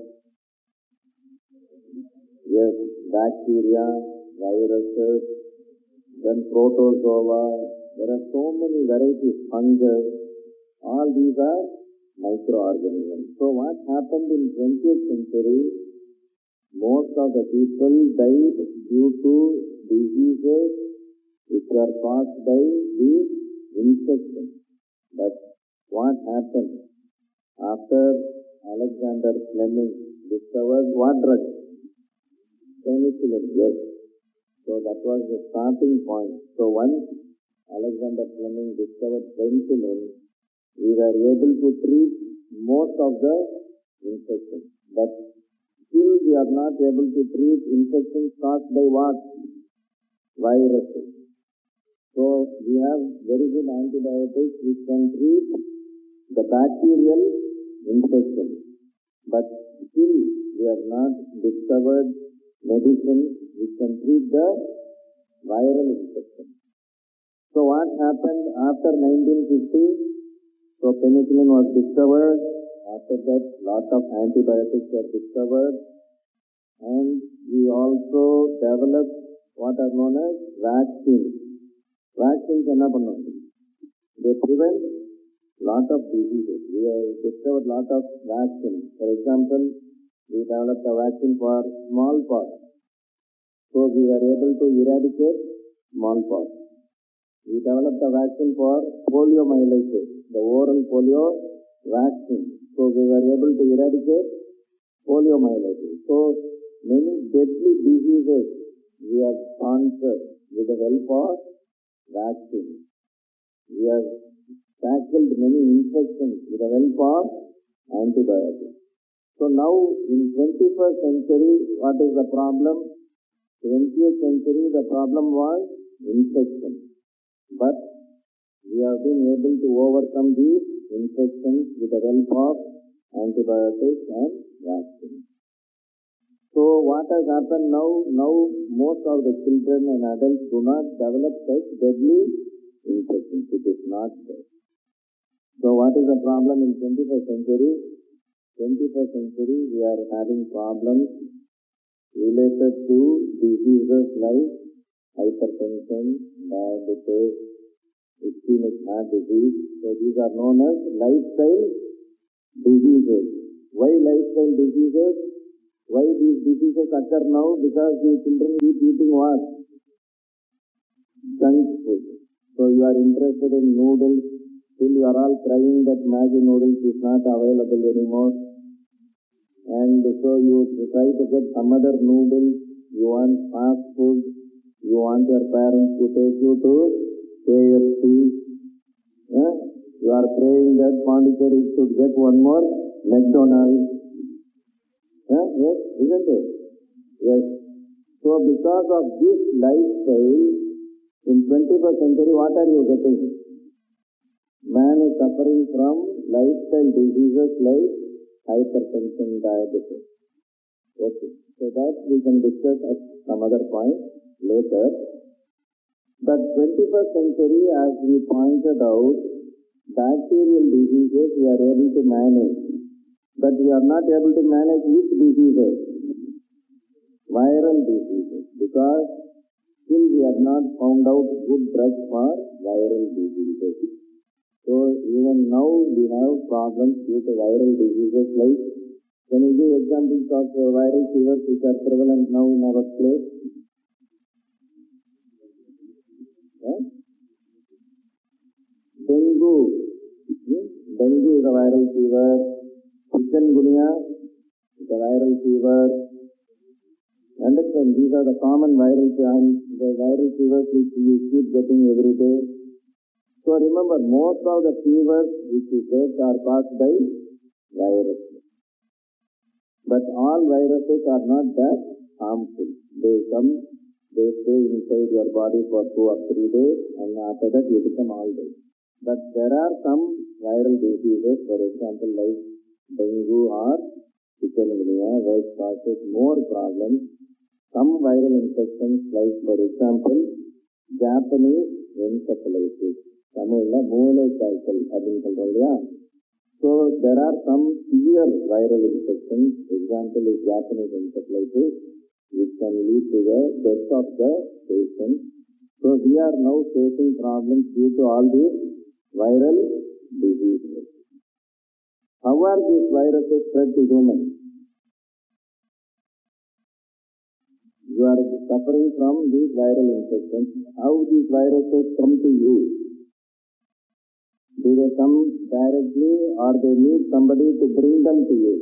Yes, bacteria, viruses, then protozoa. There are so many varieties, fungus. All these are microorganisms. So what happened in twentieth century? Most of the people died due to diseases which were caused by these infections. But what happened? After Alexander Fleming discovered what drug? Penicillin, yes. So that was the starting point. So once Alexander Fleming discovered penicillin, we were able to treat most of the infections. But still we are not able to treat infections caused by what? Viruses. So we have very good antibiotics which can treat the bacterial infection. But still we have not discovered medicine which can treat the viral infection. So what happened after nineteen fifty? So penicillin was discovered. After that, lot of antibiotics were discovered, and we also developed what are known as vaccines. Vaccines enna pannum? They prevent lot of diseases. We have discovered lot of vaccines. For example, we developed a vaccine for smallpox. So we were able to eradicate smallpox. We developed a vaccine for poliomyelitis, the oral polio vaccine. So we were able to eradicate poliomyelitis. So many deadly diseases we have conquered with the help of vaccine. We have tackled many infections with the help of antibiotics. So now in twenty-first century, what is the problem? twentieth century, the problem was infection. But we have been able to overcome these infections with the help of antibiotics and vaccines. So what has happened now? Now most of the children and adults do not develop such deadly infections. It is not there. So what is the problem in twenty-first century? twenty-first century we are having problems related to diseases like hypertension, diabetes, ischemic heart disease. So these are known as lifestyle diseases. Why lifestyle diseases? Why these diseases occur now? Because the children keep eating what? Junk food. So you are interested in noodles, still you are all crying that Maggi noodles is not available anymore. And so you try to get some other noodles, you want fast food, you want your parents to take you to K F C. Yeah? You are praying that Pondicherry should get one more McDonald's. Yeah? Yes, isn't it? Yes. So because of this lifestyle, in twenty-first century, what are you getting? Man is suffering from lifestyle diseases like hypertension, diabetes. Okay. So that we can discuss at some other point later. But twenty-first century, as we pointed out, bacterial diseases we are able to manage. But we are not able to manage which diseases? Viral diseases. Because still we have not found out good drugs for viral diseases. So even now we have problems due to viral diseases like, can you give examples of uh, viral fevers which are prevalent now in our place? Huh? Dengue. Hmm? Dengue is a viral fever. Chikungunya is a viral fever. Understand, these are the common viral fevers, the viral fevers which you keep getting every day. So remember, most of the fevers which you get are caused by viruses. But all viruses are not that harmful. They come, they stay inside your body for two or three days, and after that you become all dead. But there are some viral diseases, for example, like dengue or chikungunya, which causes more problems. Some viral infections, like for example, Japanese encephalitis. Tamil மூளை காய்ச்சல் அப்படின்னு சொல்றோம் இல்லையா? So there are some severe viral infections. Example is Japanese encephalitis, which can lead to the death of the patient. So we are now facing problems due to all these viral diseases. How are these viruses spread to humans? You are suffering from these viral infections. How these viruses come to you? Do they come directly or they need somebody to bring them to you?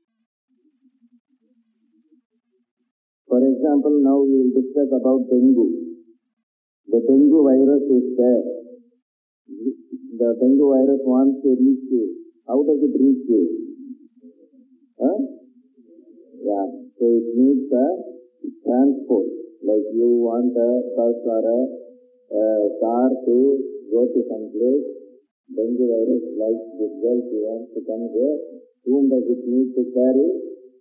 For example, now we will discuss about dengue. The dengue virus is there. The dengue virus wants to reach you. How does it reach you? Huh? Yeah, so it needs a transport. Like you want a bus or a, a car to go to some place. Dengue virus, like this girl, she wants to come here. Whom does it need to carry?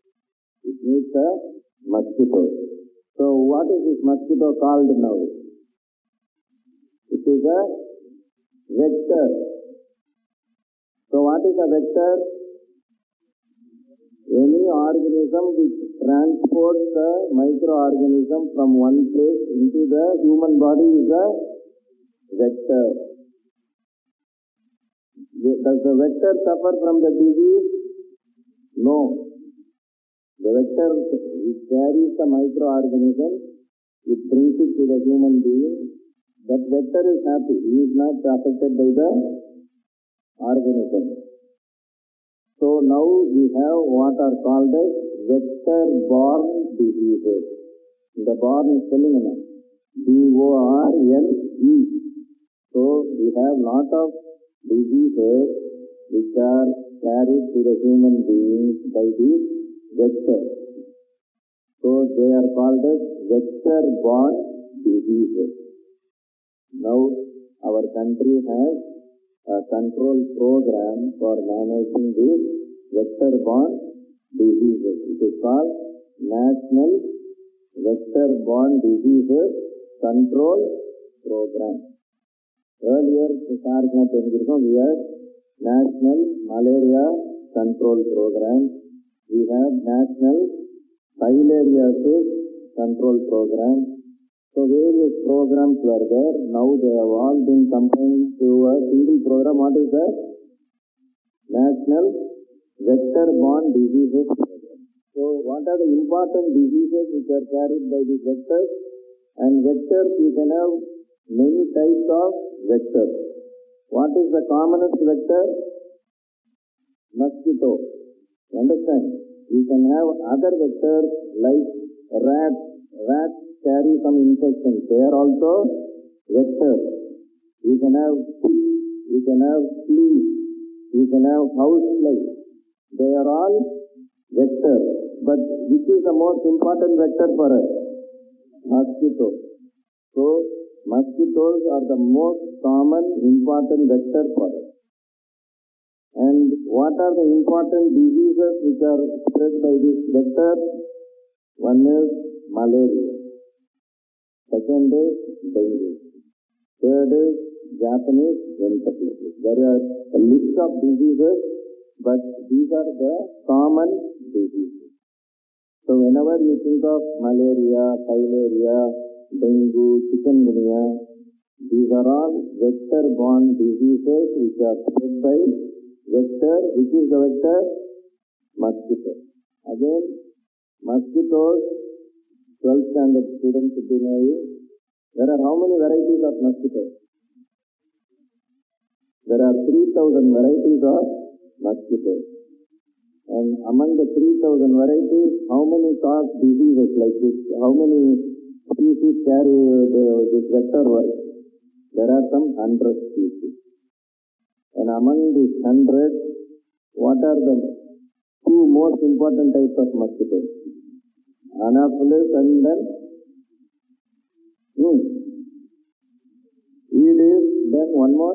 It means a mosquito. So what is this mosquito called now? It is a vector. So what is a vector? Any organism which transports the microorganism from one place into the human body is a vector. Does the vector suffer from the disease? No. The vector which carries the microorganism, it brings it to the human being. That vector is happy. He is not affected by the organism. So now we have what are called as vector-borne diseases. The born is spelling enough. B O R N E. So we have lot of diseases which are carried to the human beings by these vectors. So they are called as vector-borne diseases. Now our country has a control program for managing these vector-borne diseases. It is called National Vector-Borne Diseases Control Program. Earlier, we had National Malaria Control Program. We have National Filariasis Control Program. So various programs were there. Now they have all been combined to a single program. What is that? National Vector-Borne Diseases Program. So what are the important diseases which are carried by these vectors? And vectors, you can have many types of vectors. What is the commonest vector? Mosquito. Understand? You can have other vectors like rats. Rats carry some infections. They are also vectors. You can have ticks, you can have fleas, you can have houseflies. They are all vectors. But which is the most important vector for us? Mosquito. So, mosquitoes are the most common important vector for us. And what are the important diseases which are spread by this vector? One is malaria. Second is dengue. Third is Japanese encephalitis. There are a list of diseases, but these are the common diseases. So whenever you think of malaria, filaria, dengue, chikungunya, these are all vector-borne diseases which are spread by vector. Which is the vector? Mosquito. Again, mosquitoes, twelfth standard students should be knowing. There are how many varieties of mosquitoes? There are three thousand varieties of mosquitoes. And among the three thousand varieties, how many cause diseases like this? How many species carry uh, this vector? There are some hundred species. And among these hundred, what are the two most important types of mosquitoes? Anopheles and then hmm, Aedes, then one more,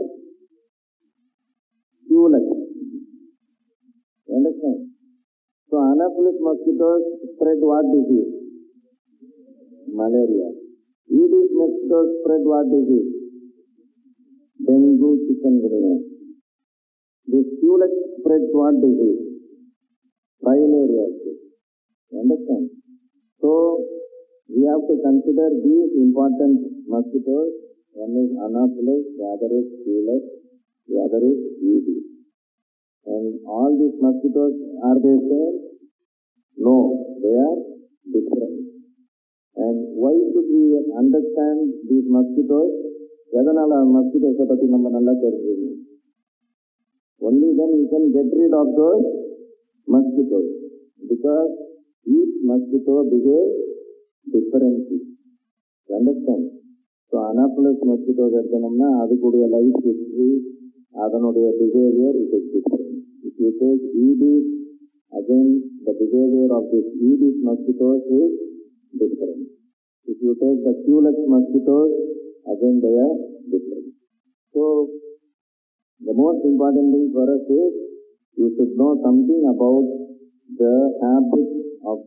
Culex. You understand? So Anopheles mosquitoes spread what disease? Malaria. Aedes mosquitoes spread what disease? Dengue, chikungunya. This Culex spreads what disease? Filariasis. You understand? So, we have to consider these important mosquitoes. One is Anopheles, the other is Culex, the other is Aedes. And all these mosquitoes, are they same? No, they are different. And why should we understand these mosquitoes? Edanala mosquitoes patti nama nalla theriyum. Only then we can get rid of those mosquitoes. Because each mosquito behaves differently. You understand? So, Anopheles mosquitoes eduthanamna adu kudiya life history, adanuடைய behavior is different. If you take Aedes, again the behavior of this Aedes mosquitoes is different. If you take the Culex mosquitoes, again they are different. So, the most important thing for us is you should know something about the habits of these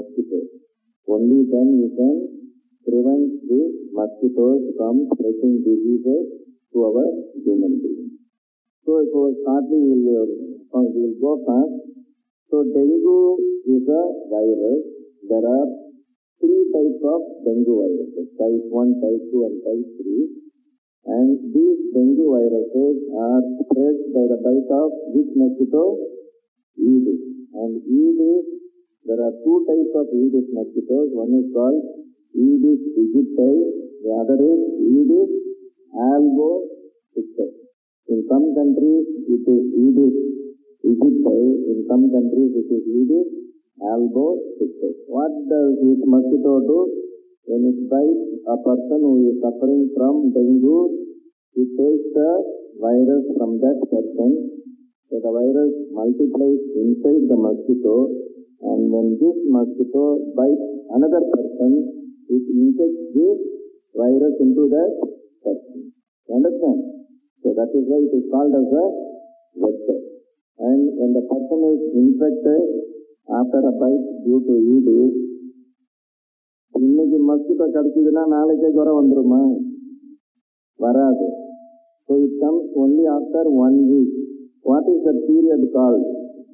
mosquitoes. Only then you can prevent the mosquitoes from spreading diseases to our human beings. So if we shortly will uh, will go fast. So dengue is a virus. There are three types of dengue viruses: type one, type two, and type three. And these dengue viruses are spread by the bite of which mosquito? Aedes. And Aedes, there are two types of Aedes mosquitoes. One is called Aedes aegypti, the other is Aedes albopictus. In some countries it is Aedes aegypti, in some countries it is Aedes albopictus. What does this mosquito do? When it bites a person who is suffering from dengue, it takes the virus from that person. So the virus multiplies inside the mosquito, and when this mosquito bites another person, it injects this virus into that person. You understand? So that is why it is called as a vector. And when the person is infected after a bite due to Aedes, இன்னைக்கு mosquito கடிச்சதுன்னா நாளைக்கே ஜுரம் வந்துருமா? வராது. So it comes only after one week. What is the period called?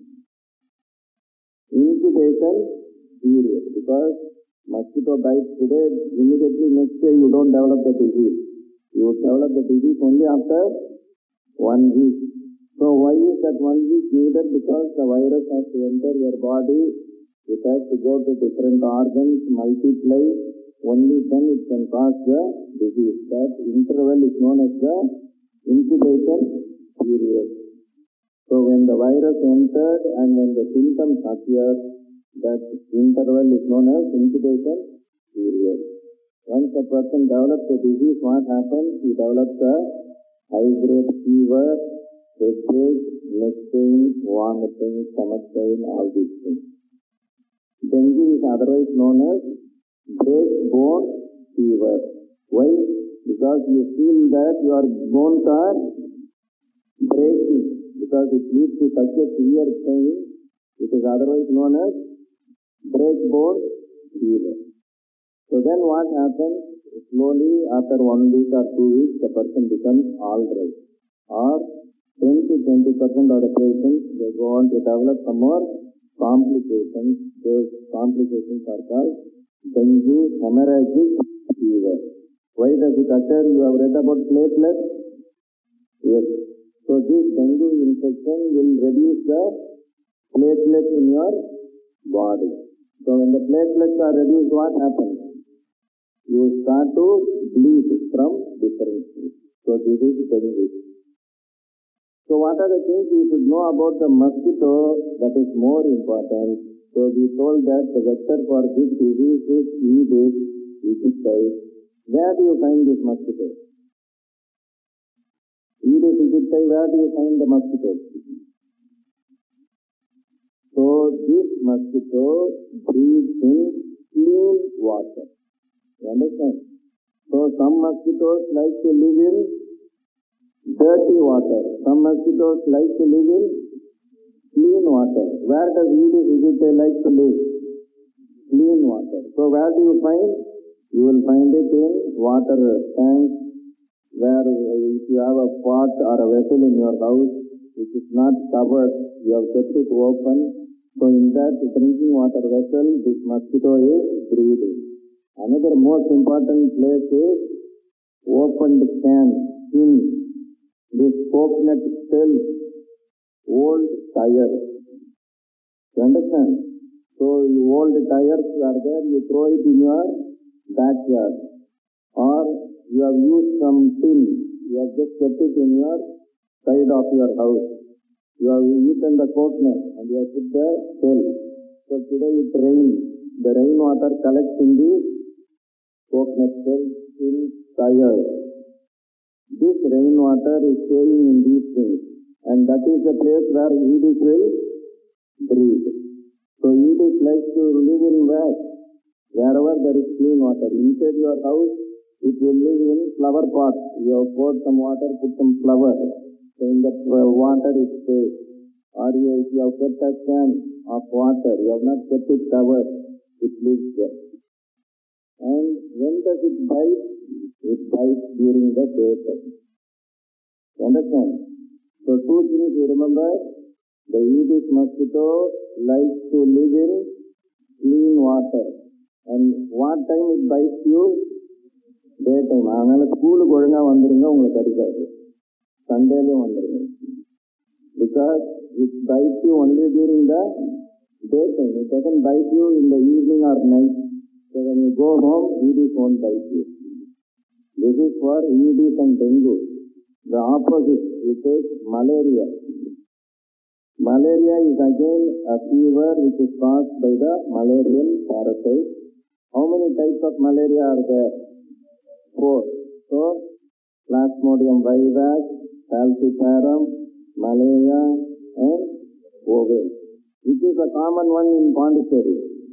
Incubation period. Because mosquito bites today, immediately next day you don't develop the disease. You develop the disease only after one week. So why is that one week needed? Because the virus has to enter your body. It has to go to different organs, multiply, only then it can cause the disease. That interval is known as the incubation period. So when the virus entered and when the symptoms appear, that interval is known as incubation period. Once a person develops the disease, what happens? He develops a high-grade fever, headache, neck pain, vomiting, stomach pain, all these things. Dengue is otherwise known as break bone fever. Why? Because you feel that your bones are breaking, because it leads to such a severe pain. It is otherwise known as break bone fever. So then what happens? Slowly after one week or two weeks, the person becomes all right. Or ten to twenty percent of the patients, they go on to develop some more complications. Those complications are called dengue hemorrhagic fever. Why does it occur? You have read about platelets? Yes. So this dengue infection will reduce the platelets in your body. So when the platelets are reduced, what happens? You start to bleed from different things. So this is dengue. So what are the things you should know about the mosquito that is more important? So we told that the vector for this disease is Aedes aegypti. Where do you find this mosquito? Aedes aegypti, where do you find the mosquito? So this mosquito breathes in clean water. You understand? So some mosquitoes like to live in dirty water. Some mosquitoes like to live in clean water. Where does Aedes aegypti like to live? Clean water. So where do you find? You will find it in water tanks, where if you have a pot or a vessel in your house which is not covered, you have kept it open. So in that drinking water vessel, this mosquito is breathing. Another most important place is opened can, tin, this coconut shell, old tires. You understand? So the old tires are there, you throw it in your backyard. Or you have used some tin, you have just kept it in your side of your house. You have eaten the coconut and you have put the shell. So today it rains. The rainwater collects in the coconut shell, in tires. This rainwater is staying in these things, and that is the place where Aedes will breathe. So Aedes likes to live in where? Wherever there is clean water. Inside your house, it will live in flower pots. You have poured some water, put some flower. So in that water it stays. Or you, if you have kept a can of water, you have not kept it covered. it lives there. And when does it bite? It bites during the daytime. You understand? So two things you remember. The Aedes mosquito likes to live in clean water. And what time it bites you? Daytime. அதனால ஸ்கூலுக்கு ஒழுங்கா வந்துருங்க, உங்களுக்கு கிடைக்காது. சண்டேலையும் வந்துருங்க. Because it bites you only during the daytime. It doesn't bite you in the evening or night. So when you go home, Aedes won't bite you. This is for Aedes and dengue. The opposite, it is malaria. Malaria is again a fever which is caused by the malarial parasite. How many types of malaria are there? Four. So, Plasmodium vivax, falciparum, malaria, and oval. Which is a common one in Pondicherry?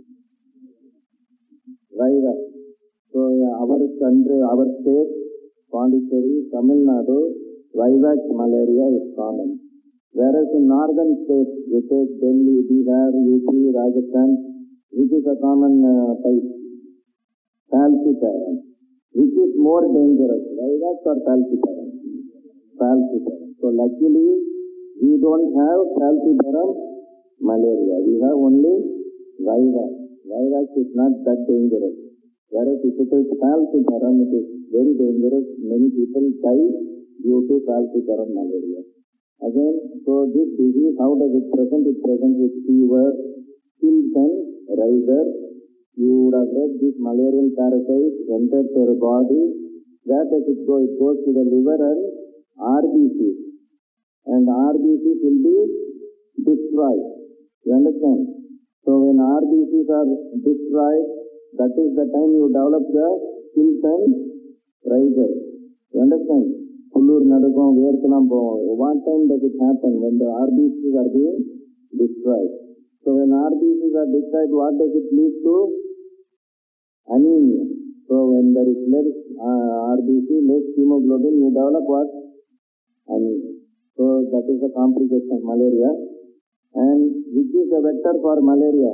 Vivax. So, our country, our state, Pondicherry, Tamil Nadu, vivax malaria is common. Whereas in northern states, you take Delhi, Bihar, U P, Rajasthan, which is a common uh, type, falciparum. Which is more dangerous, vivax or falciparum? Falciparum. So luckily, we don't have falciparum malaria. We have only vivax. Vivax is not that dangerous. Whereas if it is falciparum, it is very dangerous. Many people die due to falciparum malaria. Again, so this disease, how does it present? It presents with fever, chills and riser. You would have read this malarial parasite enters your body. Where does it go? It goes to the liver and R B Cs. And R B Cs will be destroyed. You understand? So when R B Cs are destroyed, that is the time you develop the chills and riser. You understand? Kullur nadukkum, verkulam povum. What time does it happen? When the R B Cs are being destroyed. So when R B Cs are destroyed, what does it lead to? Anemia. So when there is less uh, R B C, less hemoglobin, you develop what? Anemia. So that is the complication of malaria. And which is the vector for malaria?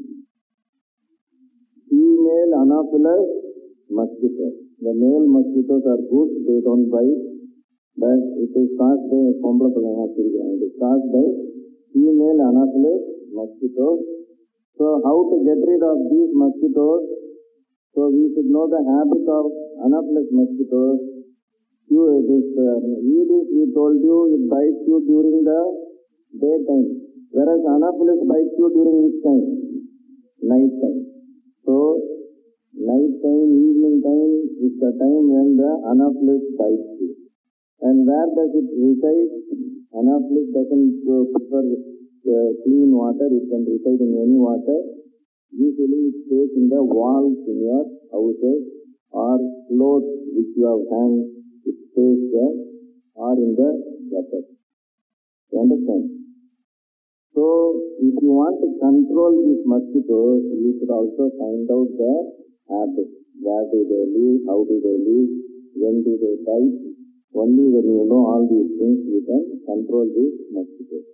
Female Anopheles mosquitoes. The male mosquitoes are good, they don't bite, but it is caused by it is caused by female Anopheles mosquitoes. So how to get rid of these mosquitoes? So we should know the habit of Anopheles mosquitoes. You, this uh, Aedes, we told you, it bites you during the daytime, whereas Anopheles bites you during which time? Night time. So night time, evening time is the time when the Anopheles bites you. And where does it reside? Anopheles doesn't uh, prefer uh, clean water, it can reside in any water. Usually it stays in the walls in your houses or floors which you have hung, it stays there, or in the gutter. You understand? So if you want to control these mosquitoes, you should also find out their habits. Where do they live? How do they live? When do they bite? Only when you know all these things, you can control these mosquitoes.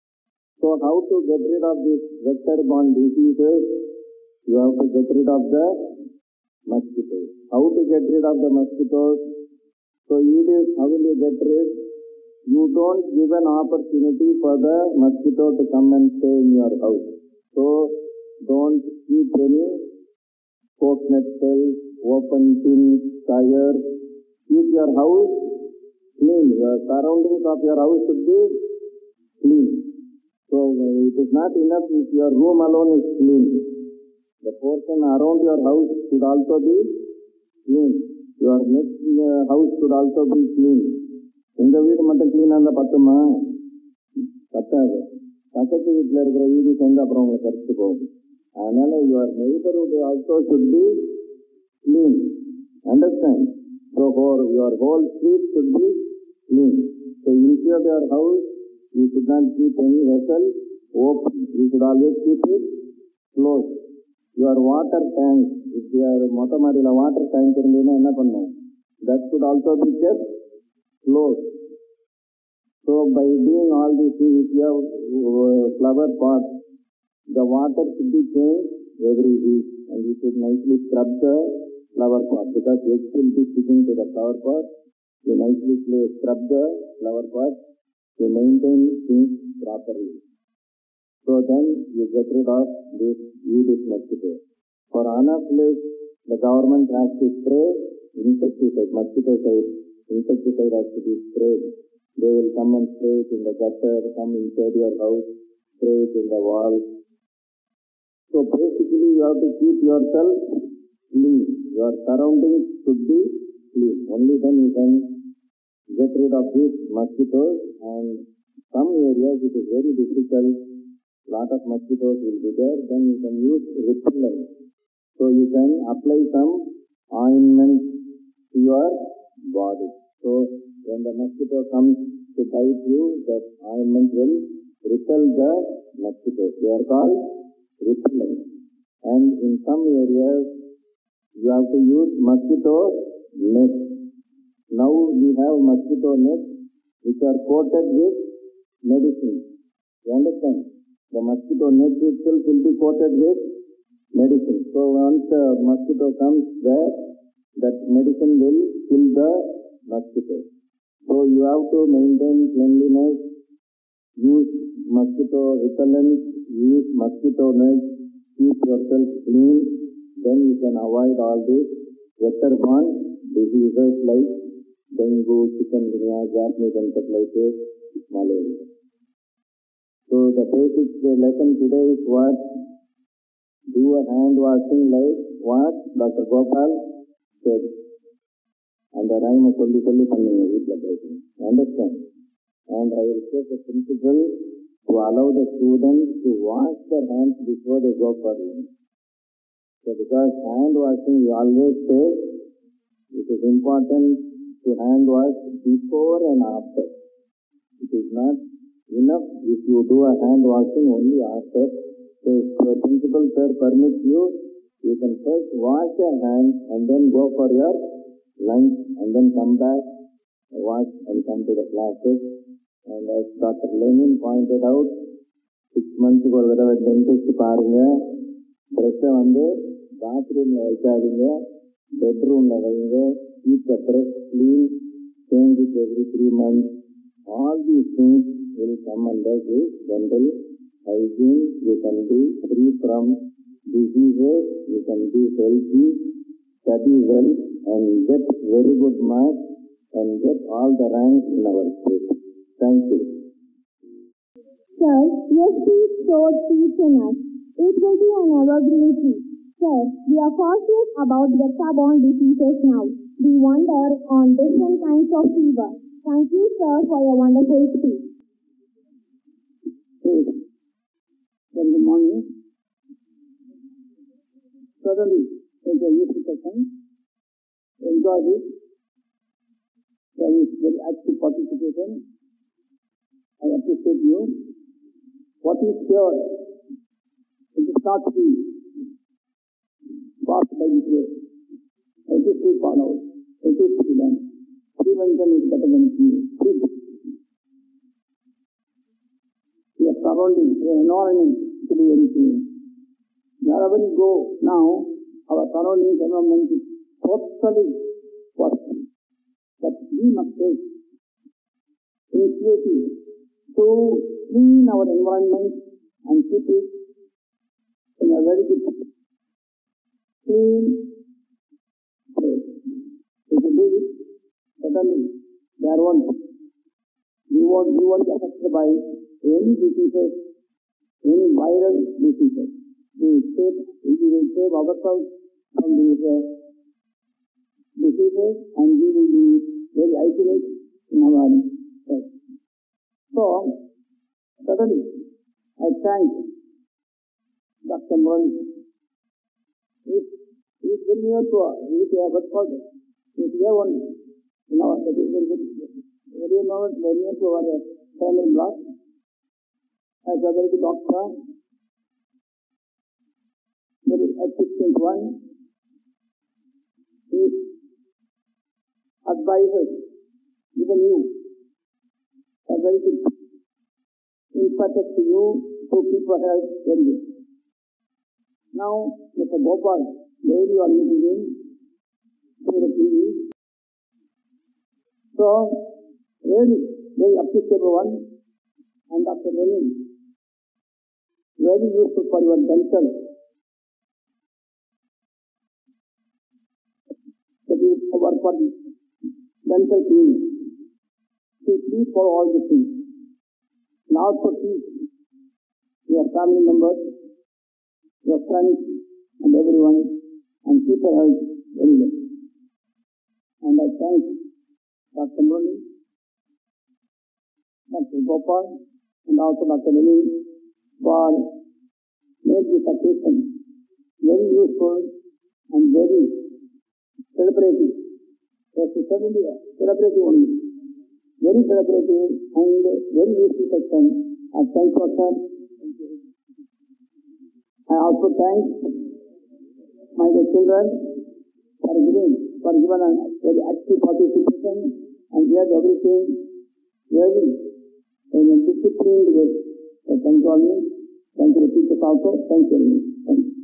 So how to get rid of these vector-borne diseases? You have to get rid of the mosquitoes. How to get rid of the mosquitoes? So Aedes, how will you get rid? You don't give an opportunity for the mosquito to come and stay in your house. So don't keep any coconut shells, open tins, tires. Keep your house clean. The surroundings of your house should be clean. So it is not enough if your room alone is clean. The portion around your house should also be clean. Your next uh, house should also be clean. உங்க வீடு மட்டும் கிளீனா இருந்தா பத்துமா? பத்தாது. பக்கத்து வீட்டில் இருக்கிற வீடு சேர்ந்து அப்புறம் உங்களை கடிச்சு போகும். அதனால your neighborhood also should be clean. Understand? So for your whole street should be clean. So inside your house, you should not keep any vessel open. You should always keep it closed. Your water tank, if your motha marila water tank irundena enna pannum? That should also be kept closed. So by doing all these things, if you have uh, flower pots, the water should be changed every week, and you should nicely scrub the flower pot because eggs will be sticking to the flower pot. You nicely scrub the flower pot to maintain things properly. So then you get rid of this Aedes mosquito. For anaphylaxis, the government has to spray insecticide, mosquito-side, insecticide has to be sprayed. They will come and spray it in the gutter, come inside your house, spray it in the wall. So basically you have to keep yourself clean. Your surroundings should be clean. Only then you can get rid of these mosquitoes, and some areas it is very difficult. Lot of mosquitoes will be there, then you can use repellent. So you can apply some ointment to your body. So when the mosquito comes to bite you, that ointment will repel the mosquitoes. They are called repellent. And in some areas you have to use mosquito net. Now we have mosquito nets which are coated with medicine. You understand? The mosquito net itself will be coated with medicine. So once the mosquito comes there, that medicine will kill the mosquito. So you have to maintain cleanliness, use mosquito repellent, use mosquito net, keep yourself clean. Then you can avoid all these vector-borne diseases like dengue, chikungunya, Japanese encephalitis, malaria. So the basic lesson today is what? Do a hand washing like what Doctor Gopal said. And the rhyme is only only understand. And I will take a principle to allow the students to wash their hands before they go for lunch. So because hand washing, we always say it is important to hand wash before and after. It is not enough if you do a hand washing only after. So if the principal sir permits you, you can first wash your hands and then go for your lunch and then come back, wash and come to the classes. And as Doctor Lenin pointed out, six months ago, dentist பாருங்க, brush வந்து bathroom வைக்காதீங்க, bedroom வைங்க, keep the brush clean, change it every three months. All these things will come under this dental hygiene. You can be free from diseases, you can be healthy, study well, and get very good marks, and get all the ranks in our school. Thank you. Sir, your speech showed peace in us. It will be an evergreen tree. Sir, we are cautious about vector-borne diseases now. We wonder on different kinds of fever. Thank you, sir, for your wonderful speech. Hey, good morning. Certainly, it's a useful session. Enjoy it. There is very active participation. I appreciate you. What is pure? It is not free. Passed by the grace. It is free followed. It is free done. Prevention is better than free. Free. We are surrounding the environment to be very clean. Wherever we go now, our surrounding environment is totally worse. But we must take initiative to clean our environment and keep it in a very good, clean place. If you do it, certainly there won't, you won't, you won't be affected by any diseases, any viral diseases. We will save, we will save ourselves from these uh, diseases, and we will be very isolated in our life. So, certainly, I thank Doctor Murali. He is very near to us. He is a good father. He is here only in our study. Very, very near to our family block. As a very good doctor, very efficient one. He advises even you a very good impetus to you to keep your health very good. Now, Mister Gopal, where you are meeting in, through the T V. So, really, very appreciable one, and Doctor Lenin, very useful for your dental. To be over for dental clinic. To please for all the things. And also teach your family members, your friends, and everyone, and keep your health very well. And I thank Doctor Murali, Doctor Gopal, and also Doctor Lenin for making this occasion very useful and very celebrative. Yes, celebrative only. Very celebrative and very useful section. I thank you, sir. I also thank my dear children for giving, for giving a very active participation and heard everything very in a disciplined way. So thank you all. Thank you, the teachers also. Thank you. Thank you.